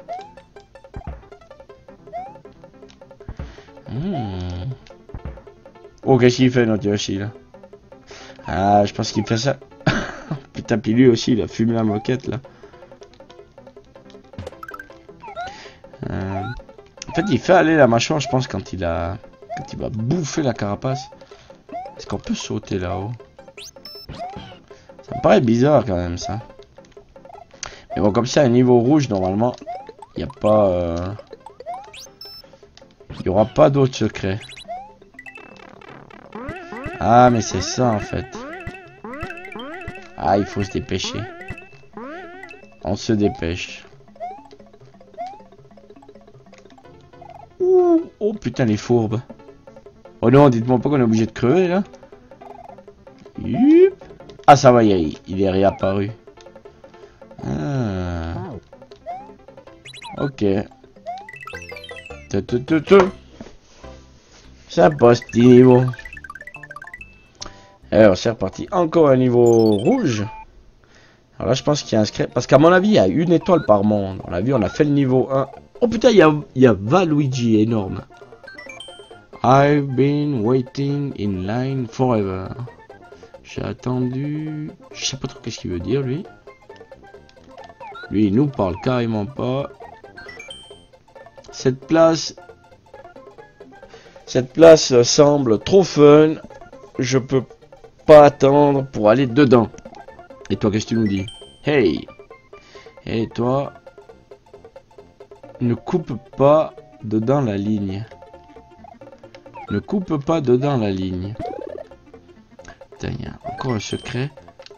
Oh, qu'est-ce qu'il fait notre Yoshi là? Ah, je pense qu'il fait ça. Putain, puis lui aussi, il a fumé la moquette là. En fait, il fait aller la mâchoire, je pense, quand il va bouffer la carapace. Est-ce qu'on peut sauter là-haut? Ça me paraît bizarre quand même ça. Mais bon, comme ça, un niveau rouge, normalement, il n'y a pas... il n'y aura pas d'autres secrets. Ah, mais c'est ça en fait. Ah, il faut se dépêcher. On se dépêche. Ouh, oh putain, les fourbes. Oh non, dites-moi pas qu'on est obligé de crever là. Ah, ça va, il est réapparu. Ah. Ok. Ça passe petit niveau. Alors c'est reparti. Encore un niveau rouge. Alors là je pense qu'il y a un secret. Parce qu'à mon avis il y a une étoile par monde. On a vu, on a fait le niveau 1. Oh putain, il y a Valuigi énorme. I've been waiting in line forever. J'ai attendu. Je sais pas trop qu'est-ce qu'il veut dire lui. Lui il nous parle carrément pas. Cette place semble trop fun. Je peux pas attendre pour aller dedans. Et toi, qu'est-ce que tu nous dis? Hey! Et toi, ne coupe pas dedans la ligne. Ne coupe pas dedans la ligne. Putain, il y a encore un secret.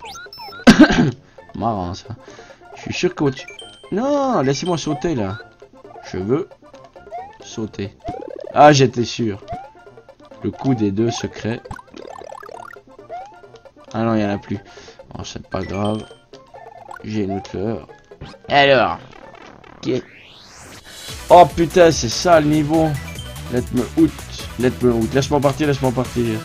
Marrant ça. Je suis sûr que... Non, laissez-moi sauter là. Je veux sauter. Ah, j'étais sûr. Le coup des deux secrets. Ah non, il n'y en a plus. Bon, c'est pas grave. J'ai une autre fleur. Alors. Oh putain, c'est ça le niveau. Let me out. Laisse-moi partir, laisse-moi partir.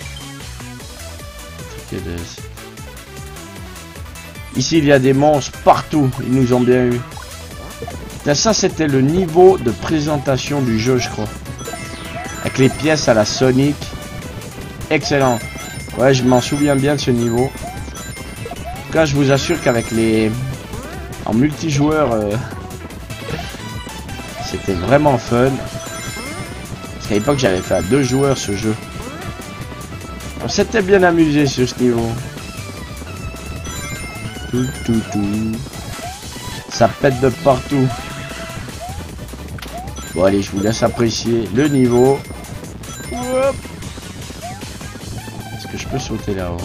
Ici, il y a des monstres partout. Ils nous ont bien eu. Ça, c'était le niveau de présentation du jeu, je crois. Avec les pièces à la Sonic. Excellent. Ouais, je m'en souviens bien de ce niveau. En tout cas, je vous assure qu'avec les... En multijoueur, c'était vraiment fun. Parce qu'à l'époque, j'avais fait à 2 joueurs ce jeu. On s'était bien amusé sur ce niveau. Ça pète de partout. Bon, allez, je vous laisse apprécier le niveau. Est-ce que je peux sauter là-haut?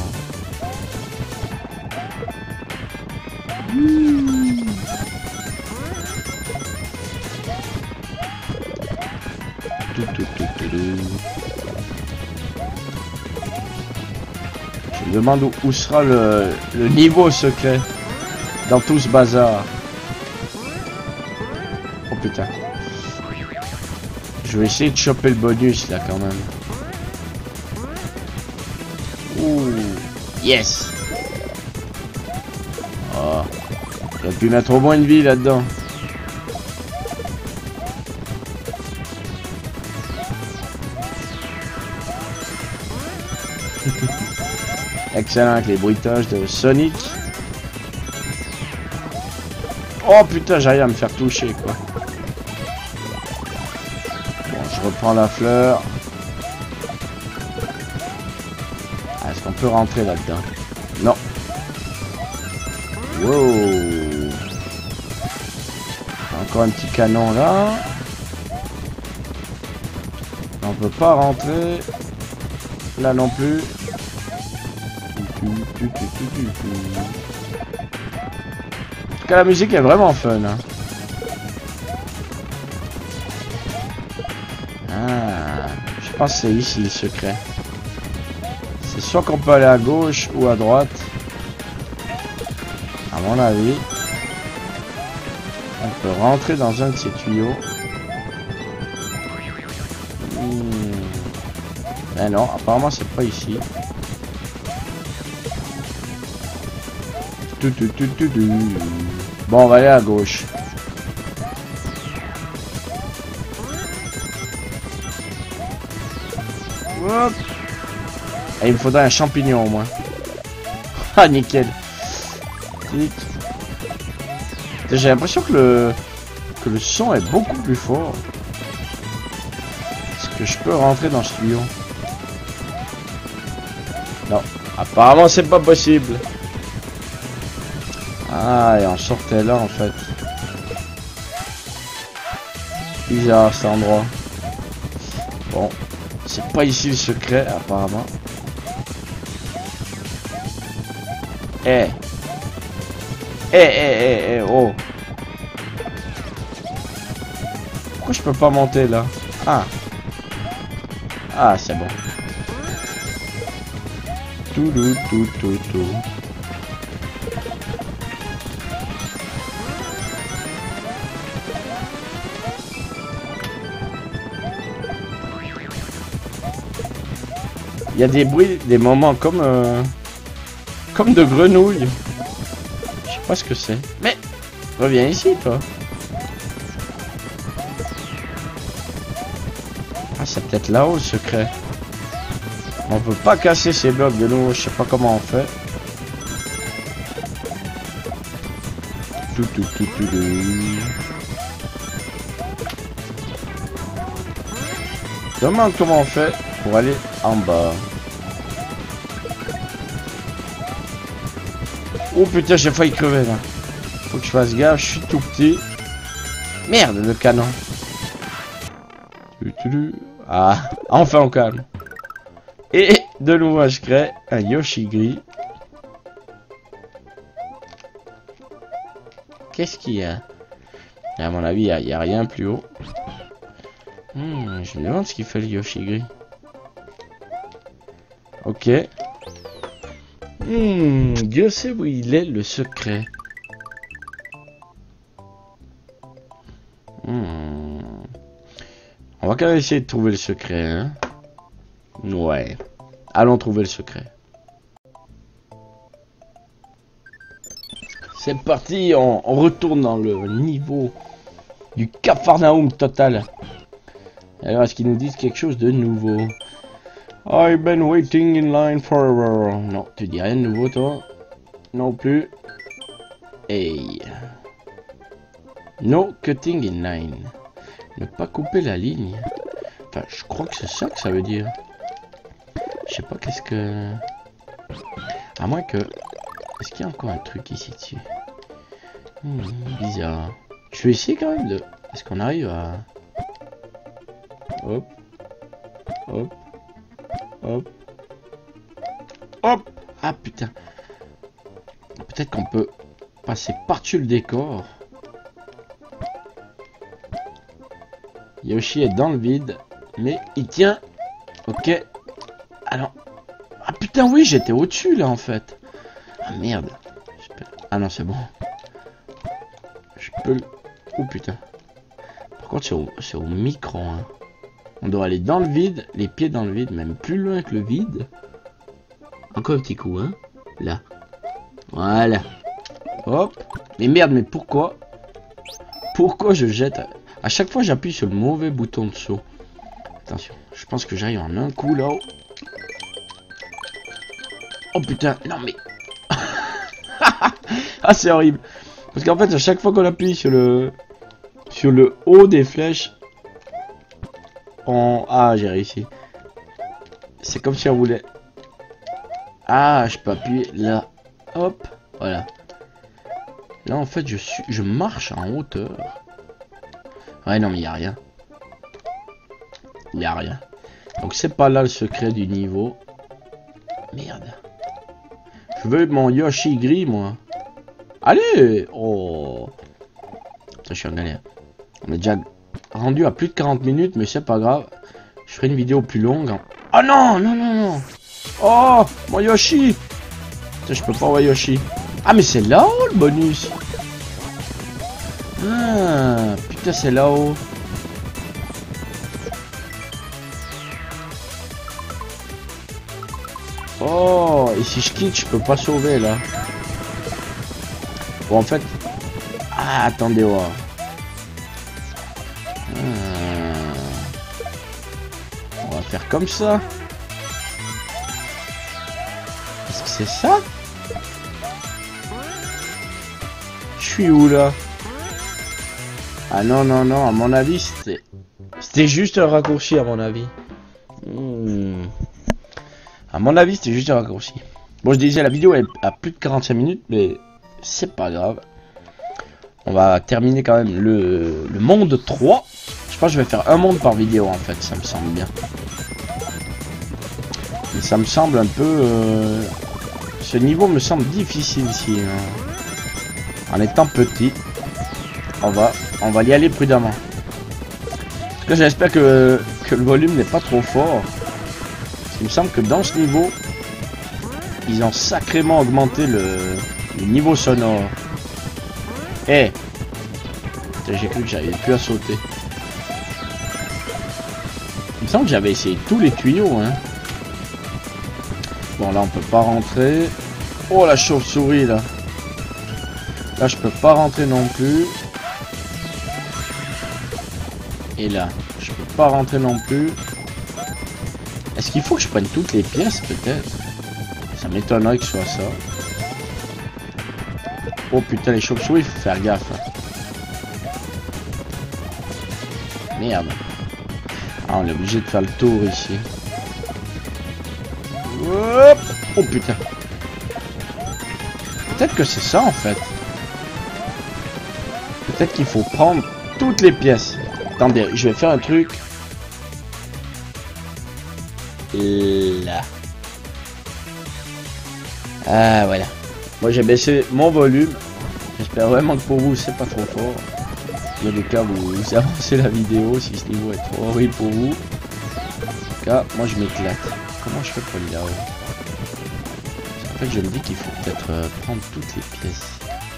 Je me demande où sera le niveau secret dans tout ce bazar. Oh putain. Je vais essayer de choper le bonus là quand même. Ouh. Yes. Oh. J'aurais pu mettre au moins une vie là-dedans. Excellent avec les bruitages de Sonic. Oh putain, j'arrive à me faire toucher quoi. Bon, je reprends la fleur. Ah, est-ce qu'on peut rentrer là-dedans? Non. Wow. Encore un petit canon là. On peut pas rentrer. Là non plus. En tout cas, la musique est vraiment fun. Hein. Ah, je pense que c'est ici le secret. C'est soit qu'on peut aller à gauche ou à droite. À mon avis. On peut rentrer dans un de ces tuyaux. Mais non, apparemment c'est pas ici. Bon, on va aller à gauche. Hop. Et il me faudrait un champignon au moins. Ah, nickel. J'ai l'impression que le son est beaucoup plus fort. Est-ce que je peux rentrer dans ce tuyau? Non. Apparemment, c'est pas possible. Ah, et on sortait là en fait. Bizarre cet endroit. Bon, c'est pas ici le secret apparemment. Eh. Oh. Pourquoi je peux pas monter là? Ah. Ah, c'est bon. Tout. Il y a des bruits, des moments comme de grenouilles. Je sais pas ce que c'est. Mais reviens ici, toi. Ah, c'est peut-être là-haut le secret. On peut pas casser ces blocs de nouveau. Je sais pas comment on fait. Tout. Je demande comment on fait pour aller en bas. Oh putain, j'ai failli crever là. Faut que je fasse gaffe, je suis tout petit. Merde, le canon. Ah, enfin on calme. Et de nouveau, je crée un Yoshi gris. Qu'est-ce qu'il y a? À mon avis, il n'y a rien plus haut. Je me demande ce qu'il fait le Yoshi gris. Ok. Dieu sait où il est le secret. On va quand même essayer de trouver le secret, hein. Ouais. Allons trouver le secret. C'est parti, on retourne dans le niveau du Capharnaüm total. Alors, est-ce qu'ils nous disent quelque chose de nouveau? I've been waiting in line forever. Non, tu dis rien de nouveau, toi? Non plus. Hey. No cutting in line. Ne pas couper la ligne. Enfin, je crois que c'est ça que ça veut dire. Je sais pas qu'est-ce que... À moins que... Est-ce qu'il y a encore un truc ici dessus? Bizarre. Je vais essayer quand même de... Est-ce qu'on arrive à... Hop. Hop. Hop. Hop. Ah putain. Peut-être qu'on peut passer par-dessus le décor. Yoshi est dans le vide. Mais il tient. Ok. Alors. Ah putain oui, j'étais au-dessus là en fait. Ah merde. Ah non, c'est bon. Je peux... Oh putain. Par contre, c'est au micro. Hein. On doit aller dans le vide. Les pieds dans le vide. Même plus loin que le vide. Encore un petit coup, hein. Là. Voilà. Hop. Mais merde, mais pourquoi? Pourquoi je jette? À chaque fois, j'appuie sur le mauvais bouton de saut. Attention. Je pense que j'arrive en un coup là-haut. Oh putain. Non mais... Ah, c'est horrible. Parce qu'en fait, à chaque fois qu'on appuie sur le haut des flèches, on... Ah, j'ai réussi. C'est comme si on voulait... Ah, je peux appuyer là. Hop, voilà. Là, en fait, je marche en hauteur. Ouais, non, mais il n'y a rien. Il n'y a rien. Donc, c'est pas là le secret du niveau. Merde. Je veux mon Yoshi gris, moi. Allez! Oh! Ça, je suis en galère. On est déjà rendu à plus de 40 minutes, mais c'est pas grave. Je ferai une vidéo plus longue. Oh non! Non, non, non! Oh! Mon Yoshi! Putain, je peux pas voir Yoshi. Ah, mais c'est là-haut le bonus! Ah! Putain, c'est là-haut. Oh! Et si je quitte, je peux pas sauver là. Bon, en fait... Ah, attendez voir. On va faire comme ça. Est-ce que c'est ça? Je suis où là? Ah non, non, non, à mon avis, c'était juste un raccourci, à mon avis. À mon avis, c'était juste un raccourci. Bon, je disais, la vidéo est à plus de 45 minutes, mais c'est pas grave. On va terminer quand même le monde 3. Je pense que je vais faire un monde par vidéo, en fait, ça me semble bien. Mais ça me semble un peu Ce niveau me semble difficile ici. Hein. En étant petit, on va y aller prudemment. En tout cas, j'espère que le volume n'est pas trop fort. Il me semble que dans ce niveau, ils ont sacrément augmenté le niveau sonore. Eh, j'ai cru que j'avais plus à sauter. Il me semble que j'avais essayé tous les tuyaux. Hein. Bon, là, on peut pas rentrer. Oh, la chauve-souris, là. Là, je peux pas rentrer non plus. Et là, je peux pas rentrer non plus. Est-ce qu'il faut que je prenne toutes les pièces, peut-être? Ça m'étonnerait que ce soit ça. Oh putain, les chauves-souris, il faut faire gaffe. Merde. Ah, on est obligé de faire le tour ici. Hop. Oh putain. Peut-être que c'est ça en fait. Peut-être qu'il faut prendre toutes les pièces. Attendez, je vais faire un truc. Là. Ah voilà. Moi j'ai baissé mon volume. J'espère vraiment que pour vous c'est pas trop fort. Il y a des cas où vous avancez la vidéo si ce niveau est trop horrible pour vous. En tout cas, moi je m'éclate. Comment je fais pour aller là-haut? En fait, je me dis qu'il faut peut-être prendre toutes les pièces.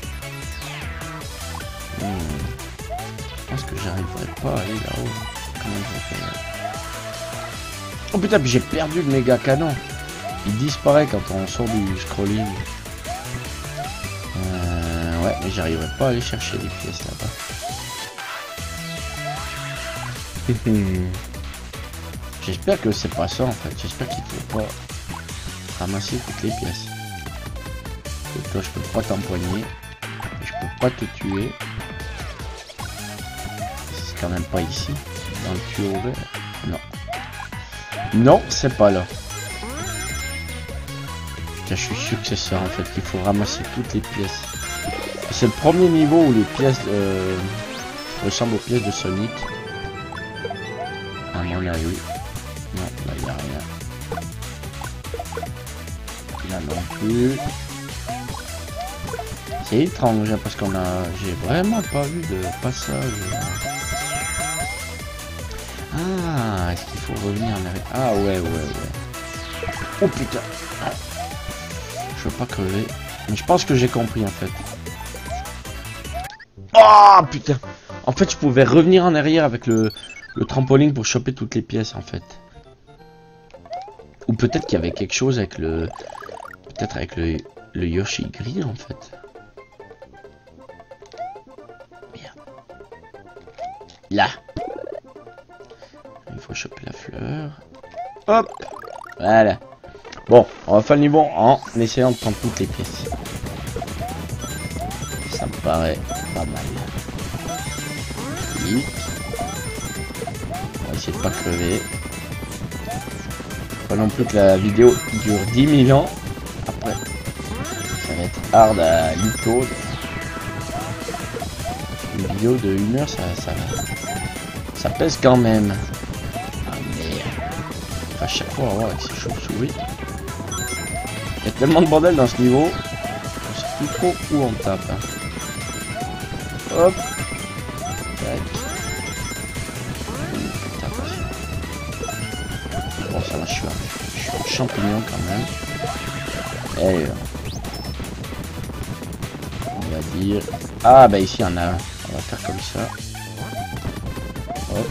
Je pense que j'arriverai pas à aller là-haut. Comment je vais faire? Oh putain, puis j'ai perdu le méga canon. Il disparaît quand on sort du scrolling. Ouais, mais j'arriverai pas à aller chercher les pièces là-bas. J'espère que c'est pas ça en fait. J'espère qu'il faut pas ramasser toutes les pièces. Et toi, je peux pas t'empoigner. Je peux pas te tuer. C'est quand même pas ici. Dans le tuyau vert. Non. Non, c'est pas là. Putain, je suis sûr que c'est ça en fait. Qu'il faut ramasser toutes les pièces. C'est le premier niveau où les pièces ressemblent aux pièces de Sonic. À mon avis. Non, là il n'y a rien. Là non plus. C'est étrange hein, parce qu'on a. J'ai vraiment pas vu de passage. Ah, est-ce qu'il faut revenir en arrière? Ah ouais. Oh putain. Je veux pas crever. Mais je pense que j'ai compris en fait. Oh putain. En fait je pouvais revenir en arrière avec le trampoline pour choper toutes les pièces en fait. Ou peut-être qu'il y avait quelque chose avec le... Peut-être avec le Yoshi gris en fait. Merde. Là. Il faut choper la fleur. Hop. Voilà. Bon, on va faire le niveau en essayant de prendre toutes les pièces. Ça me paraît pas mal. Oui. On va essayer de pas crever. Pas non plus que la vidéo dure 10 000 ans. Après, ça va être hard à l'icône. Une vidéo de 1 heure, ça pèse quand même. Ah merde. À chaque fois, on va voir avec ces chauves-souris. Il y a tellement de bordel dans ce niveau. On sait plus trop où on tape. Hein. Hop. Tac. Bon, ça va, je suis un champignon quand même. Et on va dire... Ah, bah ici, il y en a un. On va faire comme ça. Hop.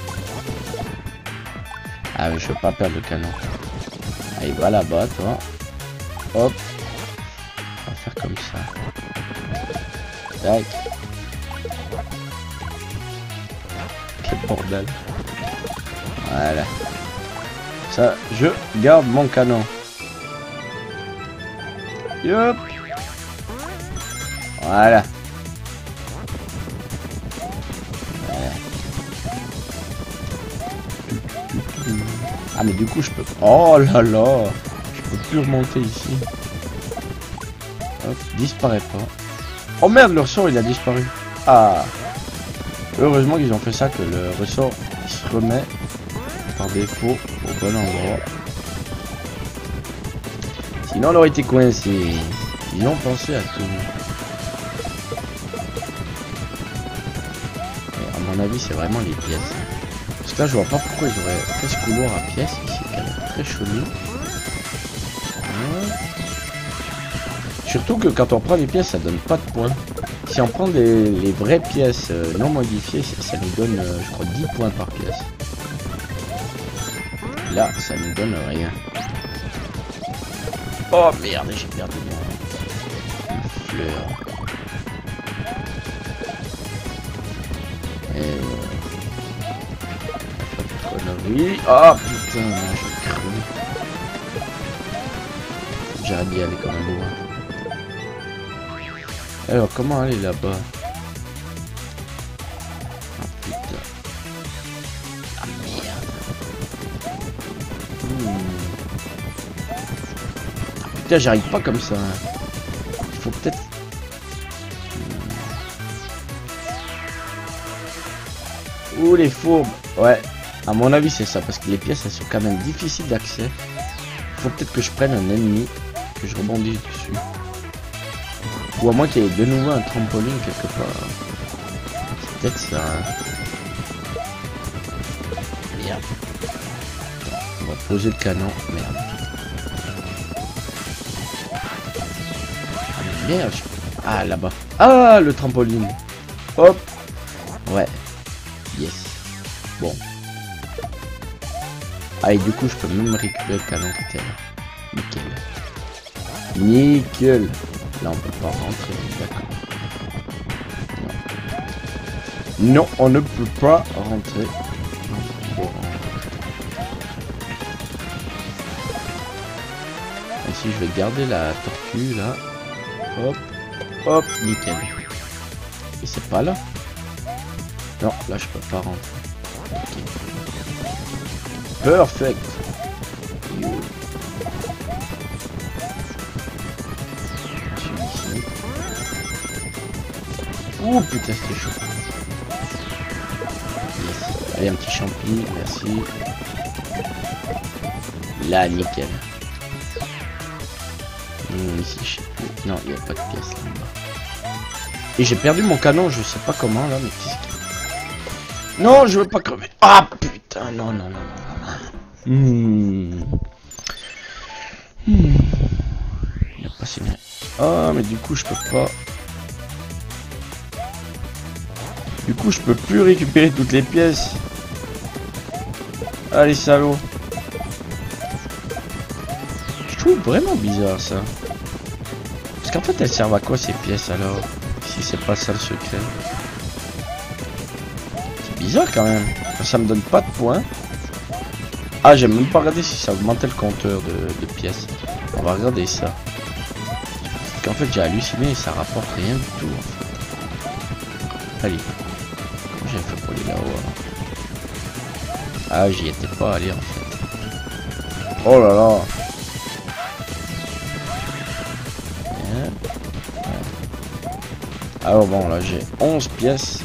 Ah, mais je veux pas perdre le canon. Allez, va là-bas, toi. Hop. On va faire comme ça. Tac. Quel bordel. Voilà. Ça, je garde mon canon. Yop. Voilà. Ah mais du coup je peux... Oh là là. Je peux plus remonter ici. Hop, disparaît pas. Oh merde, le ressort il a disparu. Ah. Heureusement qu'ils ont fait ça, que le ressort il se remet par défaut au bon endroit. Sinon on aurait été coincé. Ils ont pensé à tout. Et à mon avis c'est vraiment les pièces. Parce que là je vois pas pourquoi ils auraient fait ce couloir à pièces ici qui a l'air très chelou. Ouais. Surtout que quand on prend les pièces ça donne pas de points. Si on prend les vraies pièces non modifiées, ça nous donne je crois 10 points par pièce. Là ça nous donne rien. Oh merde, j'ai perdu une fleur. Et connerie. Oh putain, j'ai cru. J'arrête d'y aller comme un bourrin. Alors comment aller là-bas? Ah putain. Ah merde. Putain, j'arrive pas comme ça. Il faut peut-être... Ouh, les fourbes. Ouais, à mon avis c'est ça, parce que les pièces elles sont quand même difficiles d'accès. Il faut peut-être que je prenne un ennemi, que je rebondisse dessus. Ou à moins qu'il y ait de nouveau un trampoline quelque part. C'est peut-être ça. Merde. On va poser le canon. Merde. Merde. Ah, là-bas. Ah, le trampoline. Hop. Ouais. Yes. Bon. Ah, et du coup, je peux même récupérer le canon qui était là. Nickel. Nickel. Là, on peut pas rentrer. D'accord. Non, on ne peut pas rentrer. Ici, je vais garder la tortue, là. Hop. Hop. Nickel. Et c'est pas là? Non, là, je peux pas rentrer. Ok. Perfect. Yo. Ouh putain c'était chaud. Yes. Allez un petit champi, merci. Là nickel. Ici je sais plus. Non il n'y a pas de pièce là-bas. Et j'ai perdu mon canon, je sais pas comment là, mais qu'est-ce qu'il... Non je veux pas crever. Ah putain non non non non. Il a pas signé. Ah mais du coup je peux pas. Du coup, je peux plus récupérer toutes les pièces. Allez, salaud. Je trouve vraiment bizarre ça. Parce qu'en fait, elles servent à quoi ces pièces alors? Si c'est pas ça le secret. C'est bizarre quand même. Ça me donne pas de points. Ah, j'ai même pas regardé si ça augmentait le compteur de pièces. On va regarder ça. Parce qu'en fait, j'ai halluciné et ça rapporte rien du tout. En fait. Allez. J'ai fait pour aller là-haut. Ah, j'y étais pas allé en fait. Oh là là. Ouais. Alors bon, là j'ai 11 pièces.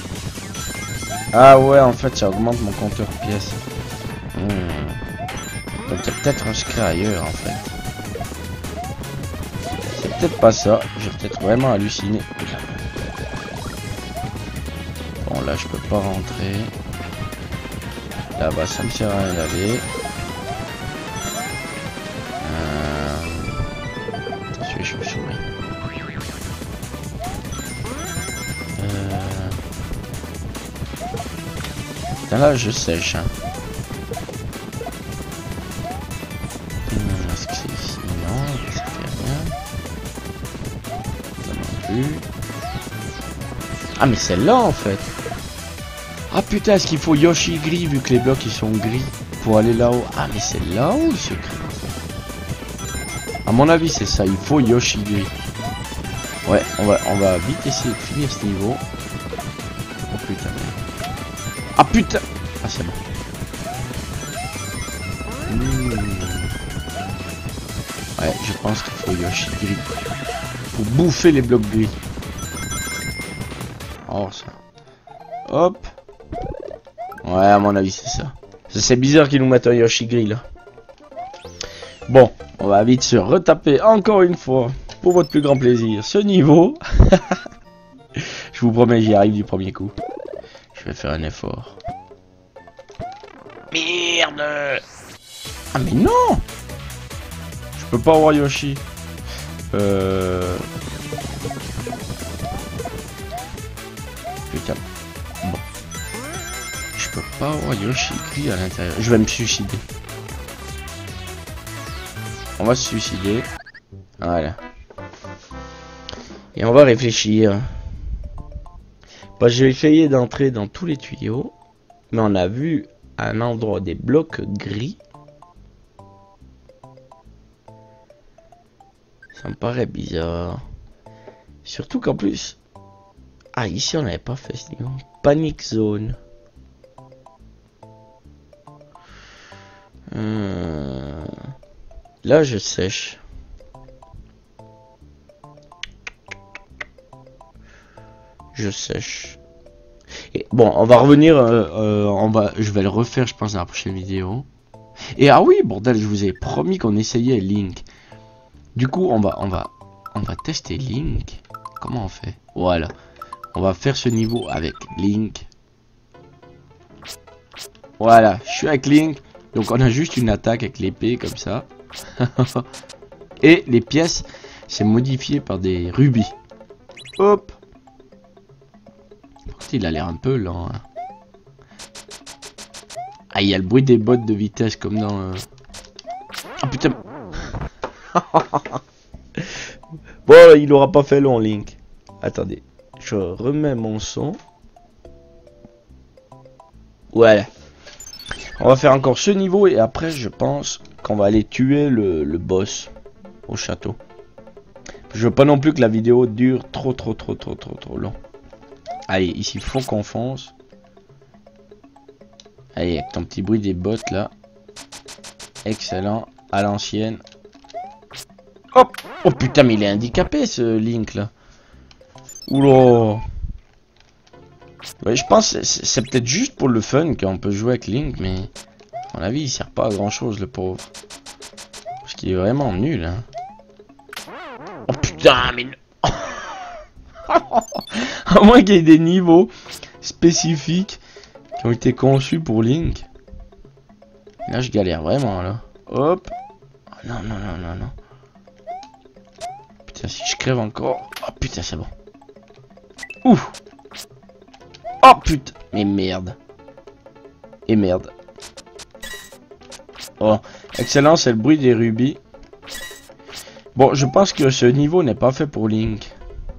Ah ouais, en fait ça augmente mon compteur pièces. Donc il y a peut-être un secret ailleurs en fait. C'est peut-être pas ça. J'ai peut-être vraiment halluciné. Bon là je peux pas rentrer. Là-bas ça me sert à rien d'aller. Je suis chauve-souris. Putain là je sèche hein. Est-ce que c'est ici? Non, ça fait rien. Ça non plus. Ah mais c'est là en fait. Ah putain, est-ce qu'il faut Yoshi gris vu que les blocs ils sont gris pour aller là-haut? Ah mais c'est là-haut le secret en fait. À mon avis c'est ça, il faut Yoshi gris. Ouais, on va vite essayer de finir ce niveau. Oh putain. Ah putain. Ah c'est bon. Ouais, je pense qu'il faut Yoshi gris pour bouffer les blocs gris. Oh ça. Hop. Ouais, à mon avis, c'est ça. C'est bizarre qu'ils nous mettent un Yoshi gris là. Bon, On va vite se retaper encore une fois, pour votre plus grand plaisir, ce niveau. Je vous promets, j'y arrive du premier coup. Je vais faire un effort. Merde! Ah mais non! Je peux pas avoir Yoshi. Putain. Bon. Je peux pas avoir Yoshi cuit à l'intérieur. Je vais me suicider. On va se suicider. Voilà. Et on va réfléchir. Bah, j'ai essayé d'entrer dans tous les tuyaux. Mais on a vu un endroit des blocs gris. Ça me paraît bizarre. Surtout qu'en plus... Ah, ici on n'avait pas fait ce niveau. Panic Zone. Là je sèche. Je sèche. Et bon, on va revenir. Je vais le refaire, je pense, dans la prochaine vidéo. Et ah oui, bordel, je vous ai promis qu'on essayait Link. Du coup, on va tester Link. Comment on fait? Voilà. On va faire ce niveau avec Link. Voilà, je suis avec Link. Donc on a juste une attaque avec l'épée comme ça. Et les pièces, c'est modifié par des rubis. Hop. Il a l'air un peu lent. Hein. Ah, il y a le bruit des bottes de vitesse comme dans... Oh putain. Bon, il aura pas fait long, Link. Attendez. Je remets mon son. Voilà. On va faire encore ce niveau et après, je pense qu'on va aller tuer le boss au château. Je veux pas non plus que la vidéo dure trop long. Allez, ici, faut qu'on fonce. Allez, avec ton petit bruit des bottes là. Excellent. À l'ancienne. Hop. Oh putain, mais il est handicapé ce Link là. Oula. Ouais, je pense que c'est peut-être juste pour le fun qu'on peut jouer avec Link, mais à mon avis, il sert pas à grand chose le pauvre. Parce qu'il est vraiment nul, hein. Oh putain, mais... À moins qu'il y ait des niveaux spécifiques qui ont été conçus pour Link. Là, je galère vraiment, là. Hop. Oh, non. Putain, si je crève encore... Oh putain, c'est bon. Ouf. Oh putain. Mais merde. Et merde. Oh, excellent, c'est le bruit des rubis. Bon, je pense que ce niveau n'est pas fait pour Link.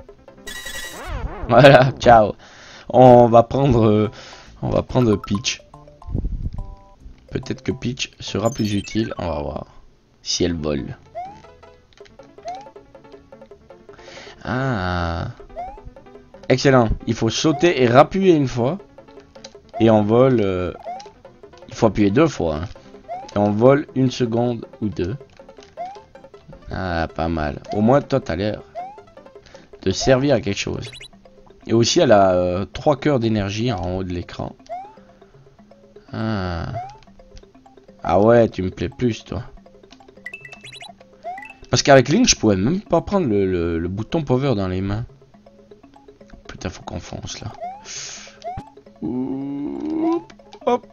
Voilà, ciao. On va prendre Peach. Peut-être que Peach sera plus utile. On va voir si elle vole. Ah. Excellent. Il faut sauter et rappuyer une fois. Et on vole... Il faut appuyer 2 fois. Hein. Et on vole 1 seconde ou 2. Ah, pas mal. Au moins, toi, t'as l'air de servir à quelque chose. Et aussi, elle a 3 cœurs d'énergie en haut de l'écran. Ah. Ah ouais, tu me plais plus, toi. Parce qu'avec Link, je pouvais même pas prendre le bouton power dans les mains. Putain, faut qu'on fonce, là. Hop.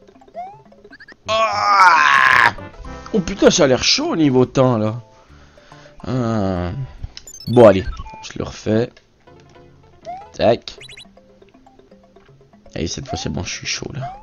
Ah. Oh putain, ça a l'air chaud au niveau temps, là. Ah. Bon, allez, on se le refait. Tac. Allez, cette fois c'est bon, je suis chaud là.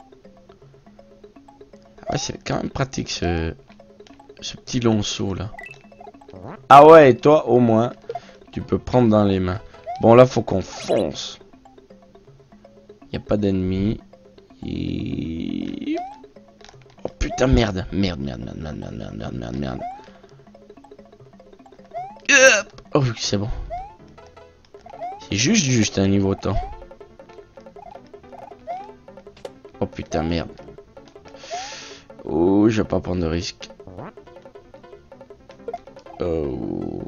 Ouais, c'est quand même pratique ce petit long saut là. Ah ouais, et toi au moins, tu peux prendre dans les mains. Bon là, faut qu'on fonce. Y a pas d'ennemis. Et... Oh putain, merde. Merde. Oh, c'est bon. C'est juste un niveau temps. Oh putain, merde. Oh, je vais pas prendre de risque. Oh.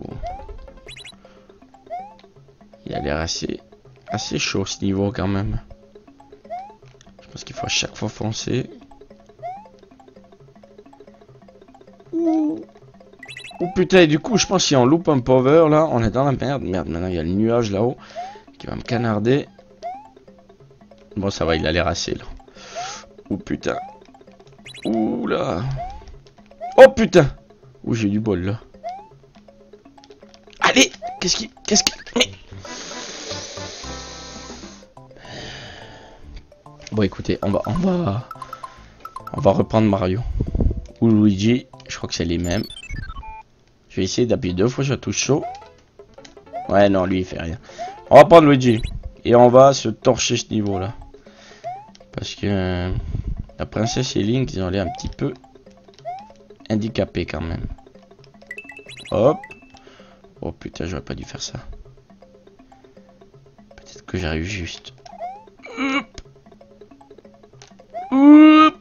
Il a l'air assez chaud ce niveau quand même. Je pense qu'il faut à chaque fois foncer. Ouh. Oh putain, du coup, je pense que si on loupe un power, là, on est dans la merde. Merde, maintenant, il y a le nuage là-haut qui va me canarder. Bon, ça va, il a l'air assez, là. Oh putain. Ouh là. Oh putain. Ouh, j'ai du bol, là. Allez. Qu'est-ce qui... Bon, écoutez, on va reprendre Mario. Ou Luigi. Je crois que c'est les mêmes. Je vais essayer d'appuyer 2 fois sur la touche chaud. Ouais, non, lui, il fait rien. On va prendre Luigi. Et on va se torcher ce niveau-là. Parce que la princesse et Link, ils ont l'air un petit peu handicapés quand même. Hop. Oh putain, j'aurais pas dû faire ça. Peut-être que j'arrive juste. Hop. Hop.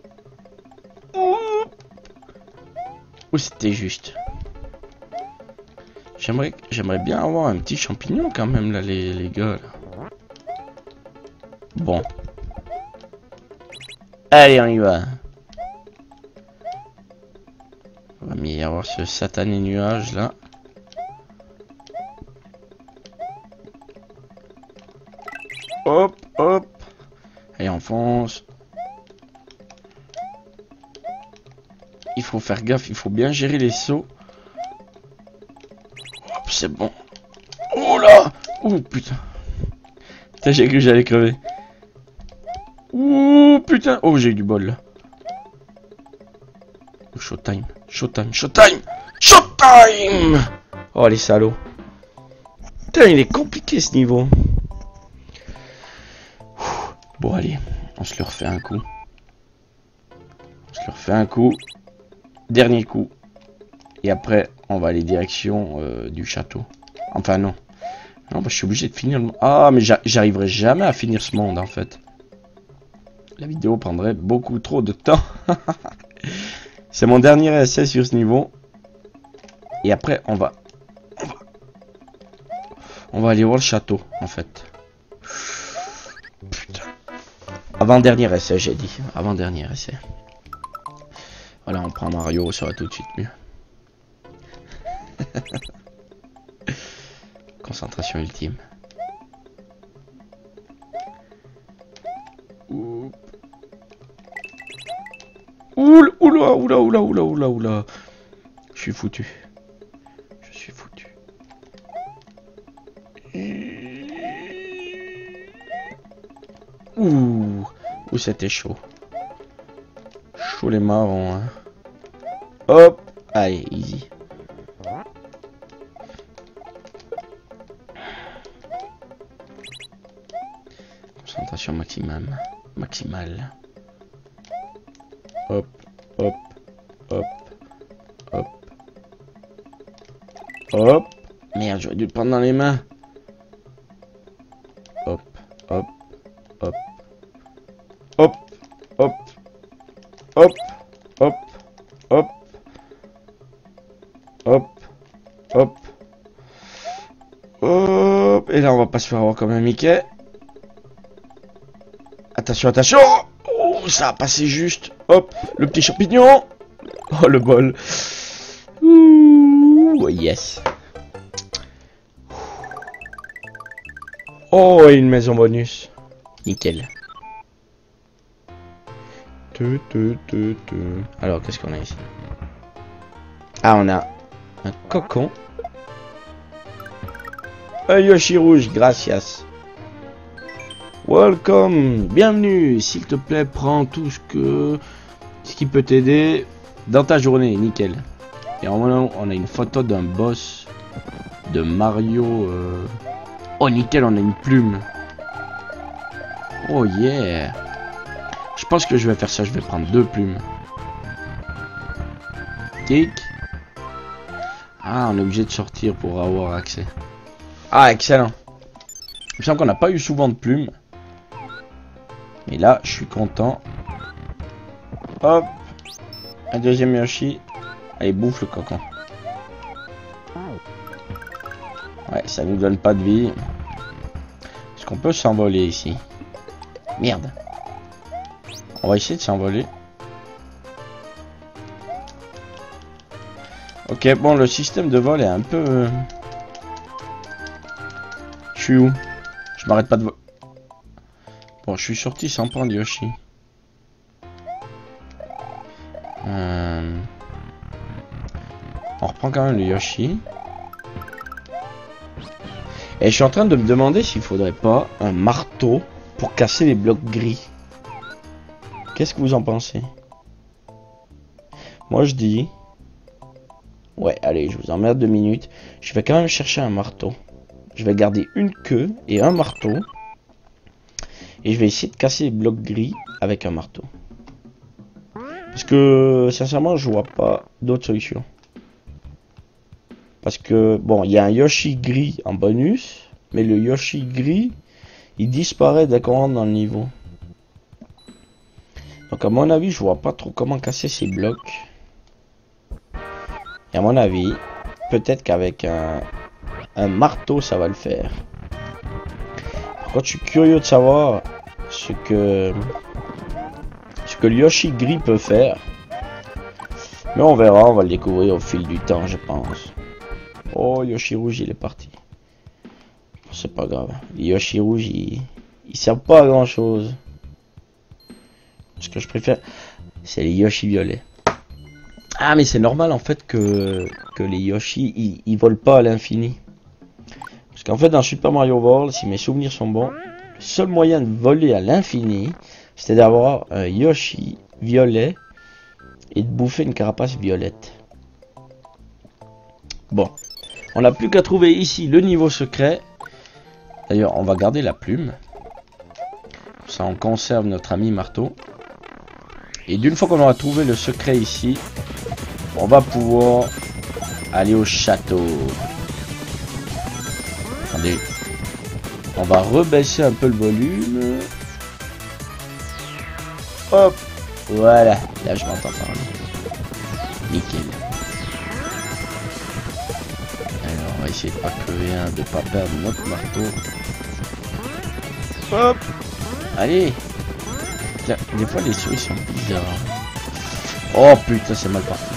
Hop. Ou c'était juste. J'aimerais bien avoir un petit champignon quand même là les gars là. Bon. Allez, on y va. On va y avoir ce satané nuage là. Hop, hop. Allez, on fonce. Il faut faire gaffe, il faut bien gérer les sauts. Hop, c'est bon. Oh là. Oh putain. Putain, j'ai cru que j'allais crever. Ouh putain. Oh, j'ai eu du bol là. Showtime, showtime, showtime, showtime. Oh les salauds. Putain, il est compliqué ce niveau. Bon allez, on se le refait un coup. On se le refait un coup. Dernier coup. Et après, on va aller direction du château. Enfin non. Non, bah, je suis obligé de finir le monde. Ah, mais j'arriverai jamais à finir ce monde en fait. La vidéo prendrait beaucoup trop de temps. C'est mon dernier essai sur ce niveau. Et après, on va aller voir le château, en fait. Putain. Avant-dernier essai, j'ai dit. Avant-dernier essai. Voilà, on prend Mario, ça va tout de suite mieux. Concentration ultime. Oula, oula, oula, oula, oula, oula. Je suis foutu. Je suis foutu. Ouh, c'était chaud. Chaud les marrons, hein. Hop, allez, easy. Concentration maximale. Hop, hop, hop, hop, hop. Merde, j'aurais dû le prendre dans les mains. Hop, hop, hop, hop, hop, hop, hop, hop, hop, hop, hop. Et là, on va pas se faire avoir comme un Mickey. Attention, attention. Oh, ça a passé juste. Hop, le petit champignon. Oh, le bol. Ouh, yes. Oh, et une maison bonus. Nickel. Alors, qu'est-ce qu'on a ici? Ah, on a un cocon. Un Yoshi rouge, gracias. Welcome, bienvenue. S'il te plaît, prends tout ce qui peut t'aider dans ta journée, nickel. Et en moment, on a une photo d'un boss de Mario. Oh, nickel, on a une plume. Oh yeah. Je pense que je vais faire ça, je vais prendre 2 plumes. Tic. Ah, on est obligé de sortir pour avoir accès. Ah, excellent. Il me semble qu'on n'a pas eu souvent de plumes. Mais là, je suis content. Hop. Un deuxième Yoshi. Allez, bouffe le cocon. Ouais, ça nous donne pas de vie. Est-ce qu'on peut s'envoler ici? Merde. On va essayer de s'envoler. Ok, bon, le système de vol est un peu... Je suis où? Je m'arrête pas de vol. Bon, je suis sorti sans prendre Yoshi. On reprend quand même le Yoshi. Et je suis en train de me demander s'il faudrait pas un marteau pour casser les blocs gris. Qu'est-ce que vous en pensez? Moi je dis... Ouais, allez, je vous emmerde 2 minutes. Je vais quand même chercher un marteau. Je vais garder une queue et un marteau. Et je vais essayer de casser les blocs gris avec un marteau. Parce que, sincèrement, je vois pas d'autre solution. Parce que, bon, il y a un Yoshi gris en bonus. Mais le Yoshi gris, il disparaît dès qu'on rentre dans le niveau. Donc, à mon avis, je vois pas trop comment casser ces blocs. Et à mon avis, peut-être qu'avec un marteau, ça va le faire. Par contre, je suis curieux de savoir ce que le Yoshi gris peut faire. Mais on verra, on va le découvrir au fil du temps, je pense. Oh, Yoshi rouge, il est parti. C'est pas grave. Les Yoshi rouge, ils servent pas à grand chose. Ce que je préfère, c'est les Yoshi violets. Ah, mais c'est normal en fait que les Yoshi, ils volent pas à l'infini. Parce qu'en fait, dans Super Mario World, si mes souvenirs sont bons, le seul moyen de voler à l'infini, c'était d'avoir un Yoshi violet et de bouffer une carapace violette. Bon, on n'a plus qu'à trouver ici le niveau secret. D'ailleurs, on va garder la plume. Ça, on conserve notre ami marteau. Et d'une fois qu'on aura trouvé le secret ici, on va pouvoir aller au château. Attendez. On va rebaisser un peu le volume. Hop. Voilà. Là, je m'entends parler. Nickel. Alors, on va essayer de pas crever, de pas perdre notre marteau. Hop. Allez. Tiens, des fois, les souris sont bizarres. Oh putain, c'est mal parti.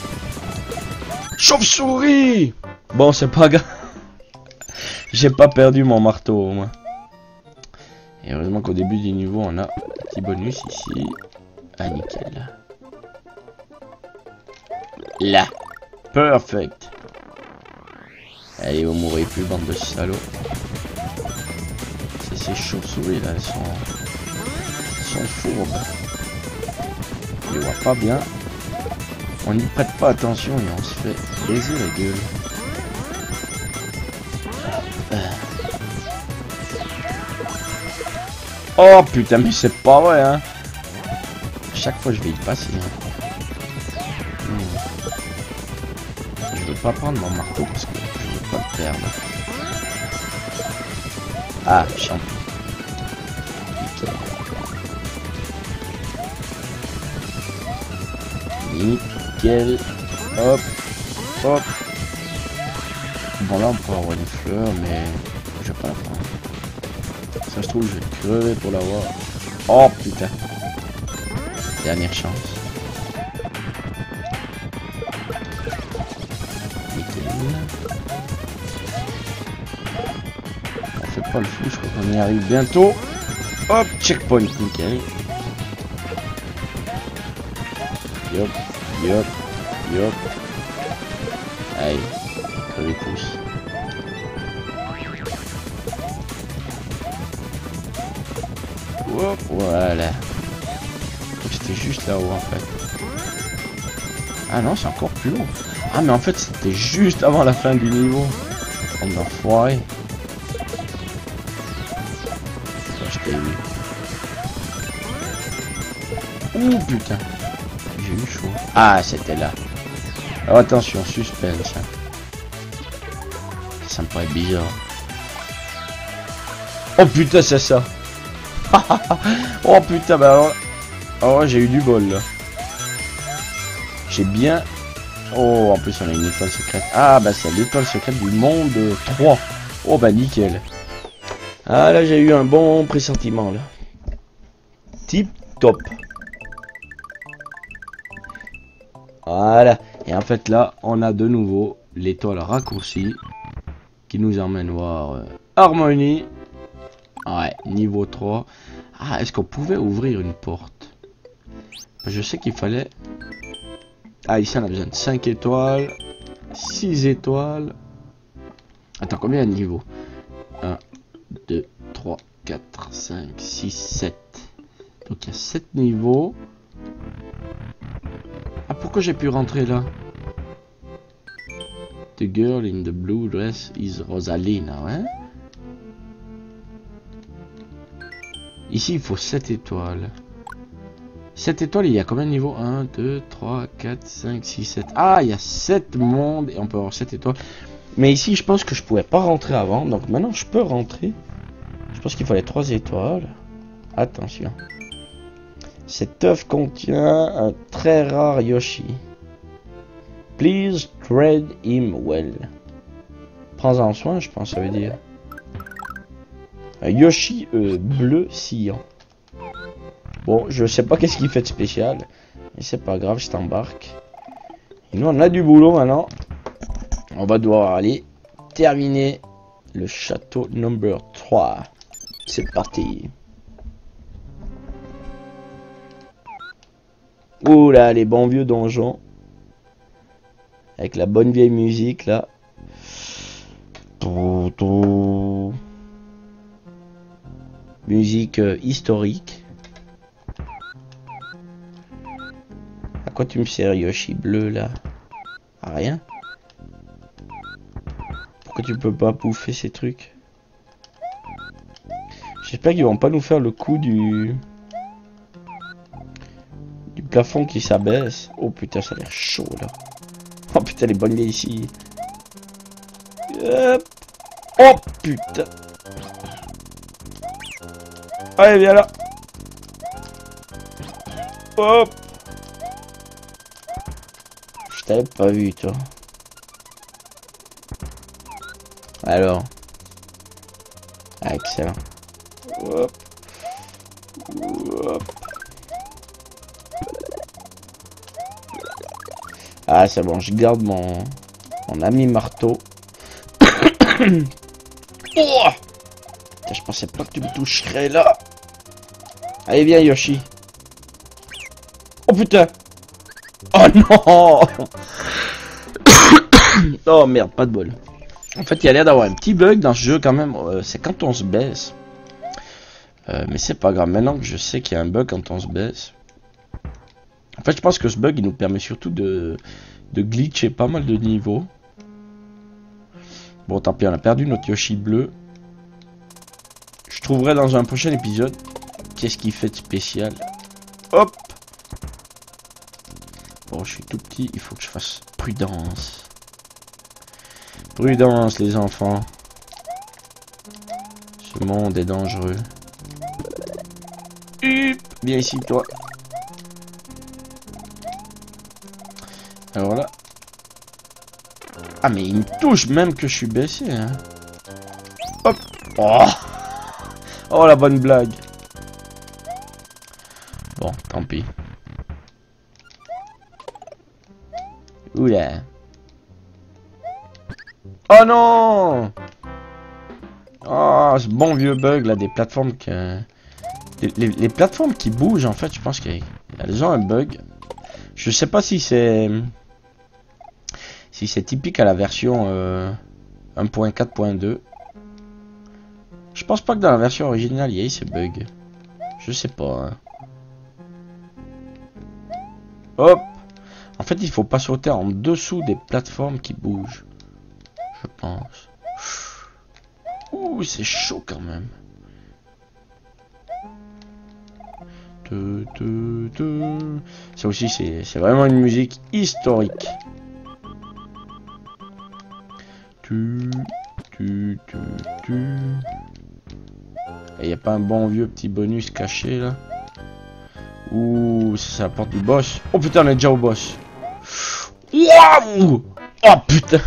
Chauve-souris! Bon, c'est pas grave. J'ai pas perdu mon marteau au moins. Et heureusement qu'au début du niveau, on a un petit bonus ici. Ah, nickel. Là. Perfect. Allez, vous mourrez plus, bande de salauds. C'est ces chauves-souris là, elles sont fourbes. On les voit pas bien. On n'y prête pas attention et on se fait baiser la gueule. Oh putain, mais c'est pas vrai, hein. Chaque fois je vais y passer. Je veux pas prendre mon marteau parce que je veux pas le perdre. Ah, champion. Nickel. Hop. Hop. Bon là on peut avoir une fleur mais je vais pas la prendre. Ça je trouve je vais crever pour l'avoir. Oh putain. Dernière chance. Nickel. On fait pas le fou, je crois qu'on y arrive bientôt. Hop, checkpoint, nickel. Yop, yop, yop. Allez, que les pouces. Hop, voilà. C'était juste là-haut en fait. Ah non, c'est encore plus haut. Ah mais en fait c'était juste avant la fin du niveau. On a foiré. Je t'ai eu. Ouh putain. J'ai eu chaud. Ah c'était là. Alors attention, suspense. Ça me paraît bizarre. Oh putain c'est ça. Oh putain bah alors... Oh j'ai eu du bol là. J'ai bien... Oh en plus on a une étoile secrète. Ah bah c'est l'étoile secrète du monde 3. Oh bah nickel. Ah là j'ai eu un bon pressentiment là. Tip top. Voilà. Et en fait là, on a de nouveau l'étoile raccourcie qui nous emmène voir Harmonie. Ouais, niveau 3. Ah, est-ce qu'on pouvait ouvrir une porte? Je sais qu'il fallait... Ah, ici on a besoin de 5 étoiles, 6 étoiles. Attends, combien de niveaux? 1, 2, 3, 4, 5, 6, 7. Donc il y a 7 niveaux. Ah, pourquoi j'ai pu rentrer là? The girl in the blue dress is Rosalina, ouais. Ici, il faut 7 étoiles. 7 étoiles, il y a combien de niveaux? 1, 2, 3, 4, 5, 6, 7. Ah, il y a 7 mondes et on peut avoir 7 étoiles. Mais ici, je pense que je pouvais pas rentrer avant. Donc maintenant, je peux rentrer. Je pense qu'il fallait 3 étoiles. Attention. Cet œuf contient un très rare Yoshi. Please tread him well. Prends-en soin, je pense, ça veut dire. Un Yoshi bleu sciant. Bon, je sais pas qu'est-ce qu'il fait de spécial. Mais c'est pas grave, je t'embarque. Et nous, on a du boulot maintenant. On va devoir aller terminer le château number 3. C'est parti. Oula, les bons vieux donjons. Avec la bonne vieille musique là. Musique historique. À quoi tu me sers, Yoshi bleu là? À rien. Pourquoi tu peux pas bouffer ces trucs? J'espère qu'ils vont pas nous faire le coup du plafond qui s'abaisse. Oh putain, ça a l'air chaud là. Oh putain, les bonnes vieilles ici. Oh putain. Allez, viens là. Hop. Je t'avais pas vu, toi. Alors. Ah, excellent. Hop. Hop. Ah, c'est bon, je garde mon ami marteau. Oh, putain, je pensais pas que tu me toucherais là. Allez, viens, Yoshi. Oh putain. Oh non. Oh merde, pas de bol. En fait, il y a l'air d'avoir un petit bug dans ce jeu quand même. C'est quand on se baisse. Mais c'est pas grave. Maintenant que je sais qu'il y a un bug quand on se baisse. En fait, je pense que ce bug, il nous permet surtout de glitcher pas mal de niveaux. Bon, tant pis, on a perdu notre Yoshi bleu. Je trouverai dans un prochain épisode qu'est-ce qu'il fait de spécial. Hop. Bon, je suis tout petit, il faut que je fasse prudence. Prudence, les enfants. Ce monde est dangereux. Viens ici, toi. Alors là. Ah, mais il me touche même que je suis baissé, hein. Hop. Oh. Oh, la bonne blague. Bon, tant pis. Oula. Oh non. Oh, ce bon vieux bug là, des plateformes que... Les plateformes qui bougent, en fait, je pense qu'elles ont un bug. Je sais pas si c'est... Si c'est typique à la version 1.4.2. Je pense pas que dans la version originale, il y ait ces bugs. Je sais pas. Hein. Hop. En fait, il faut pas sauter en dessous des plateformes qui bougent. Je pense. Ouh, c'est chaud quand même. Ça aussi, c'est vraiment une musique historique. Et y a pas un bon vieux petit bonus caché là? Ouh, ça apporte du boss. Oh putain, on est déjà au boss. Waouh! Oh putain!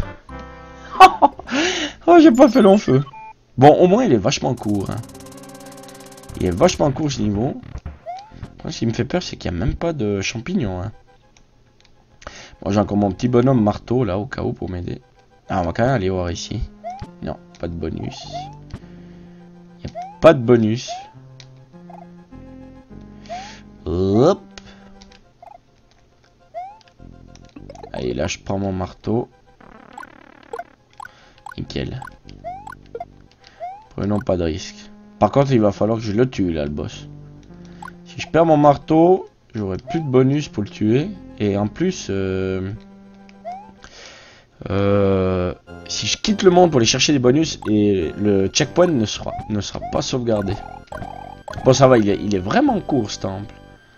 Oh, j'ai pas fait long feu. Bon, au moins, il est vachement court. Hein. Il est vachement court ce niveau. Ce qui me fait peur, c'est qu'il n'y a même pas de champignons. Hein. Moi j'ai encore mon petit bonhomme marteau là au cas où pour m'aider. Ah, on va quand même aller voir ici. Non, pas de bonus. Y a pas de bonus. Hop. Allez, là je prends mon marteau. Nickel. Prenons pas de risque. Par contre, il va falloir que je le tue là, le boss. Si je perds mon marteau, j'aurai plus de bonus pour le tuer. Et en plus, si je quitte le monde pour aller chercher des bonus, et le checkpoint ne sera pas sauvegardé. Bon, ça va, il est vraiment court ce temple.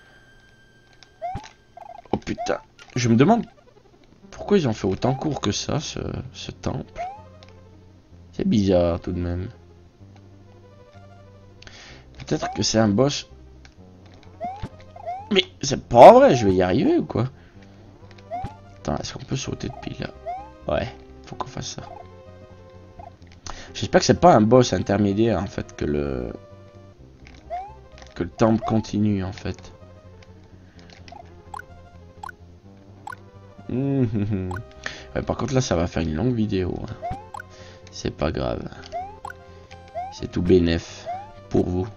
Oh putain, je me demande pourquoi ils ont fait autant court que ça, ce temple. C'est bizarre tout de même. Peut-être que c'est un boss. Mais c'est pas vrai, je vais y arriver ou quoi? Attends, est-ce qu'on peut sauter depuis là? Ouais, faut qu'on fasse ça. J'espère que c'est pas un boss intermédiaire en fait, que le temple continue en fait. Ouais, par contre là ça va faire une longue vidéo. C'est pas grave. C'est tout bénef pour vous.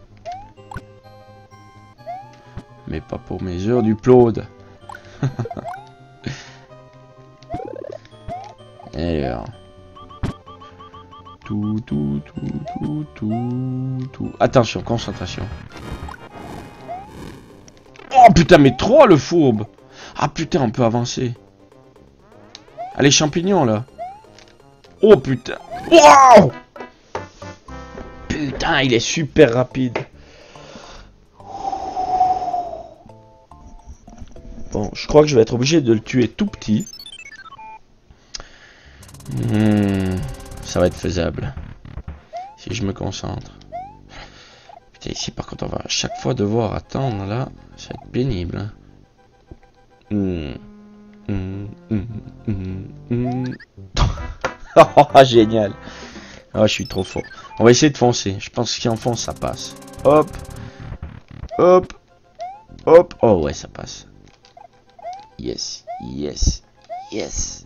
Mais pas pour mes heures du plaude. Alors. Tout. Attention, concentration. Oh putain, mais 3 le fourbe. Ah putain, on peut avancer. Allez, champignons là. Oh putain. Wow. Putain, il est super rapide. Bon, je crois que je vais être obligé de le tuer tout petit. Ça va être faisable. Si je me concentre. Putain, ici par contre on va à chaque fois devoir attendre là. Ça va être pénible. Oh, génial. Ah, je suis trop fort. On va essayer de foncer. Je pense que si on fonce, ça passe. Hop. Hop. Hop. Oh ouais, ça passe. Yes. Yes. Yes.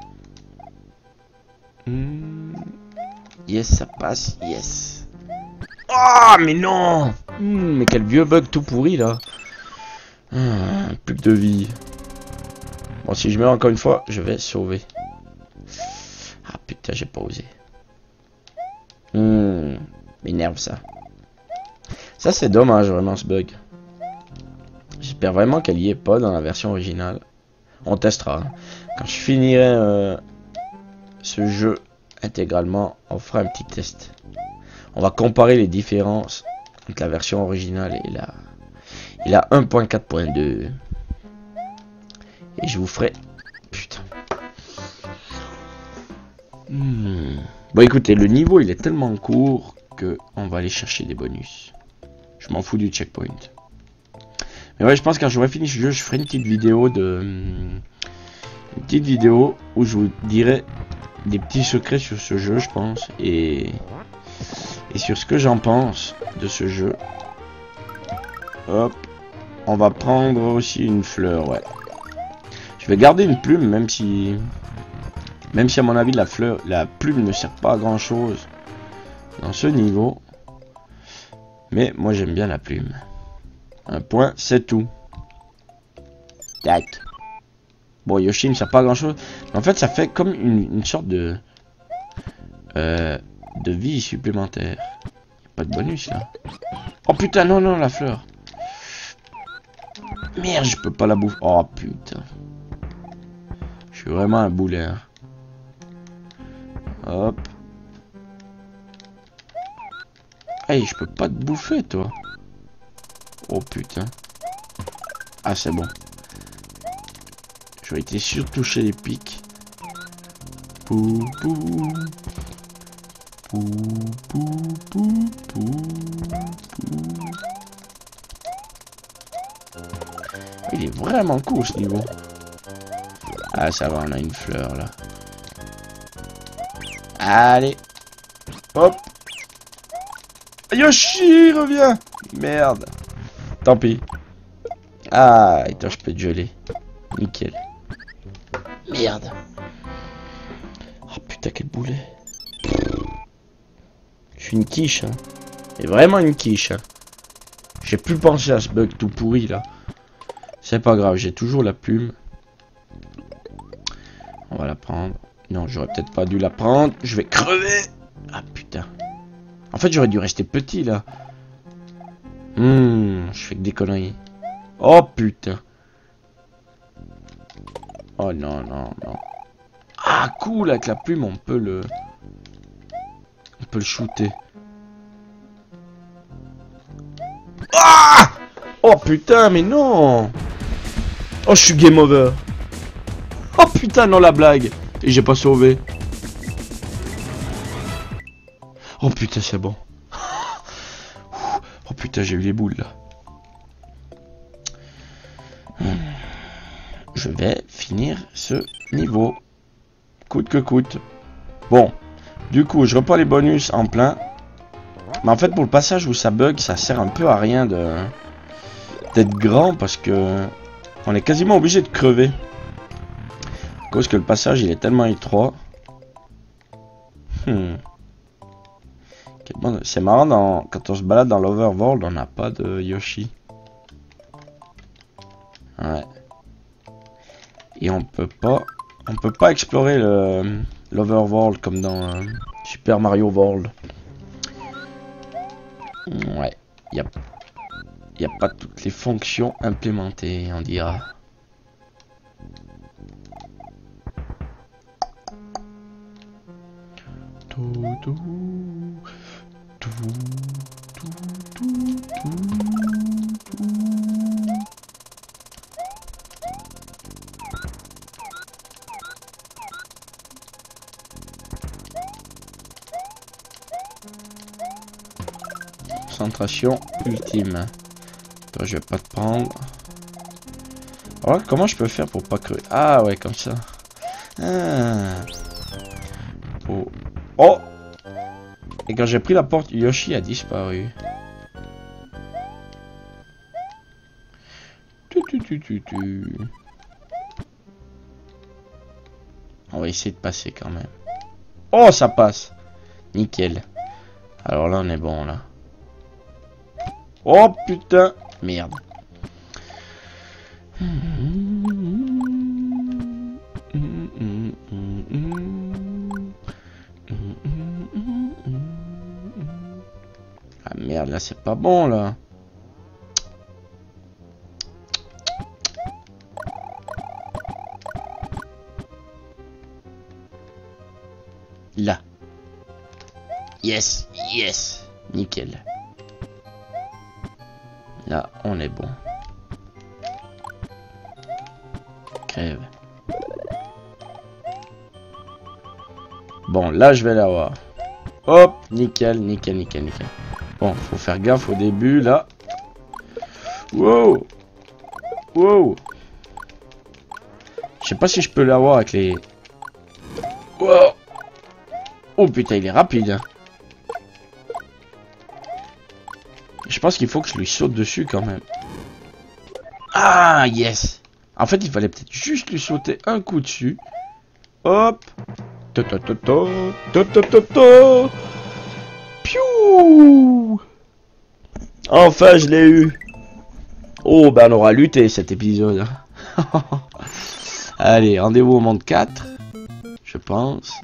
Yes, ça passe. Yes. Ah, mais non. Mais quel vieux bug tout pourri là. Plus que de vie. Bon, si je meurs encore une fois, je vais sauver. Ah putain, j'ai pas osé. M'énerve ça. Ça c'est dommage vraiment ce bug. J'espère vraiment qu'elle y est pas dans la version originale. On testera. Hein. Quand je finirai ce jeu intégralement, on fera un petit test. On va comparer les différences entre la version originale et la 1.4.2. Et je vous ferai... Putain. Bon écoutez, le niveau il est tellement court que on va aller chercher des bonus. Je m'en fous du checkpoint. Mais ouais, je pense que quand j'aurai fini ce jeu, je ferai une petite vidéo où je vous dirai des petits secrets sur ce jeu, je pense, et sur ce que j'en pense de ce jeu. Hop, on va prendre aussi une fleur, ouais. Je vais garder une plume, même si à mon avis la plume ne sert pas à grand chose dans ce niveau. Mais moi j'aime bien la plume. Un point, c'est tout. Tac. Bon, Yoshi ne sert pas à grand chose. Mais en fait, ça fait comme une sorte de vie supplémentaire. Y a pas de bonus là. Oh putain, non, non, la fleur. Merde, je peux pas la bouffer. Oh putain. Je suis vraiment un boulet. Hein. Hop. Hey, je peux pas te bouffer, toi. Oh putain. Ah, c'est bon. J'aurais été sûr de toucher les pics. Pou, pou. Pou, pou, pou, pou, pou. Il est vraiment cool ce niveau. Ah, ça va, on a une fleur là. Allez. Hop. Yoshi, reviens. Merde. Tant pis. Ah, et toi, je peux te geler. Nickel. Merde. Oh putain, quel boulet. Je suis une quiche, hein. Et vraiment une quiche, hein. J'ai plus pensé à ce bug tout pourri, là. C'est pas grave, j'ai toujours la plume. On va la prendre. Non, j'aurais peut-être pas dû la prendre. Je vais crever. Ah putain. En fait, j'aurais dû rester petit, là. Je fais que des conneries. Oh putain. Oh non, non, non. Ah cool, avec la plume, on peut le shooter. Ah! Oh putain, mais non! Oh, je suis game over. Oh putain, non, la blague. Et j'ai pas sauvé. Oh putain, c'est bon. Oh putain, j'ai eu les boules là. Je vais finir ce niveau. Coûte que coûte. Bon. Du coup, je reprends les bonus en plein. Mais en fait, pour le passage où ça bug, ça sert un peu à rien d'être grand parce que on est quasiment obligé de crever. À cause que le passage, il est tellement étroit. C'est marrant, quand on se balade dans l'Overworld, on n'a pas de Yoshi. Ouais. Et on peut pas explorer l'Overworld comme dans Super Mario World. Ouais, y a pas toutes les fonctions implémentées, on dira. Concentration ultime. Toi, je vais pas te prendre. Alors, comment je peux faire pour pas crever? Ah ouais, comme ça. Ah. Oh. Oh. Et quand j'ai pris la porte, Yoshi a disparu. On va essayer de passer quand même. Oh, ça passe. Nickel. Alors là, on est bon là. Oh putain, merde. Ah merde, là c'est pas bon là. Là. Yes, yes. Nickel. Là, on est bon. Crève. Bon, là, je vais l'avoir. Hop, nickel, nickel, nickel, nickel. Bon, faut faire gaffe au début, là. Wow. Wow. Je sais pas si je peux l'avoir avec les... Wow. Oh putain, il est rapide. Hein. Je pense qu'il faut que je lui saute dessus quand même. Ah, yes. En fait, il fallait peut-être juste lui sauter un coup dessus. Hop. Piou. Enfin, je l'ai eu. Oh, ben on aura lutté cet épisode. Allez, rendez-vous au monde 4. Je pense.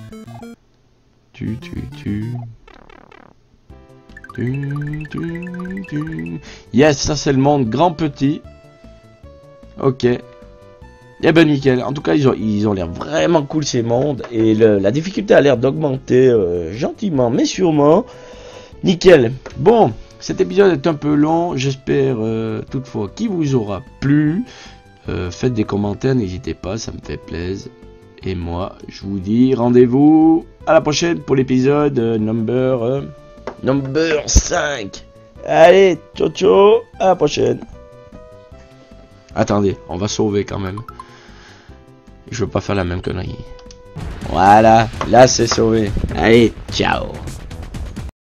Yes, ça c'est le monde grand petit. Ok. Eh ben nickel. En tout cas, ils ont l'air vraiment cool ces mondes. Et la difficulté a l'air d'augmenter gentiment, mais sûrement. Nickel. Bon, cet épisode est un peu long. J'espère toutefois qu'il vous aura plu. Faites des commentaires, n'hésitez pas, ça me fait plaisir. Et moi, je vous dis rendez-vous à la prochaine pour l'épisode number 5. Allez, ciao ciao, à la prochaine. Attendez, on va sauver quand même. Je veux pas faire la même connerie. Voilà, là c'est sauvé. Allez, ciao.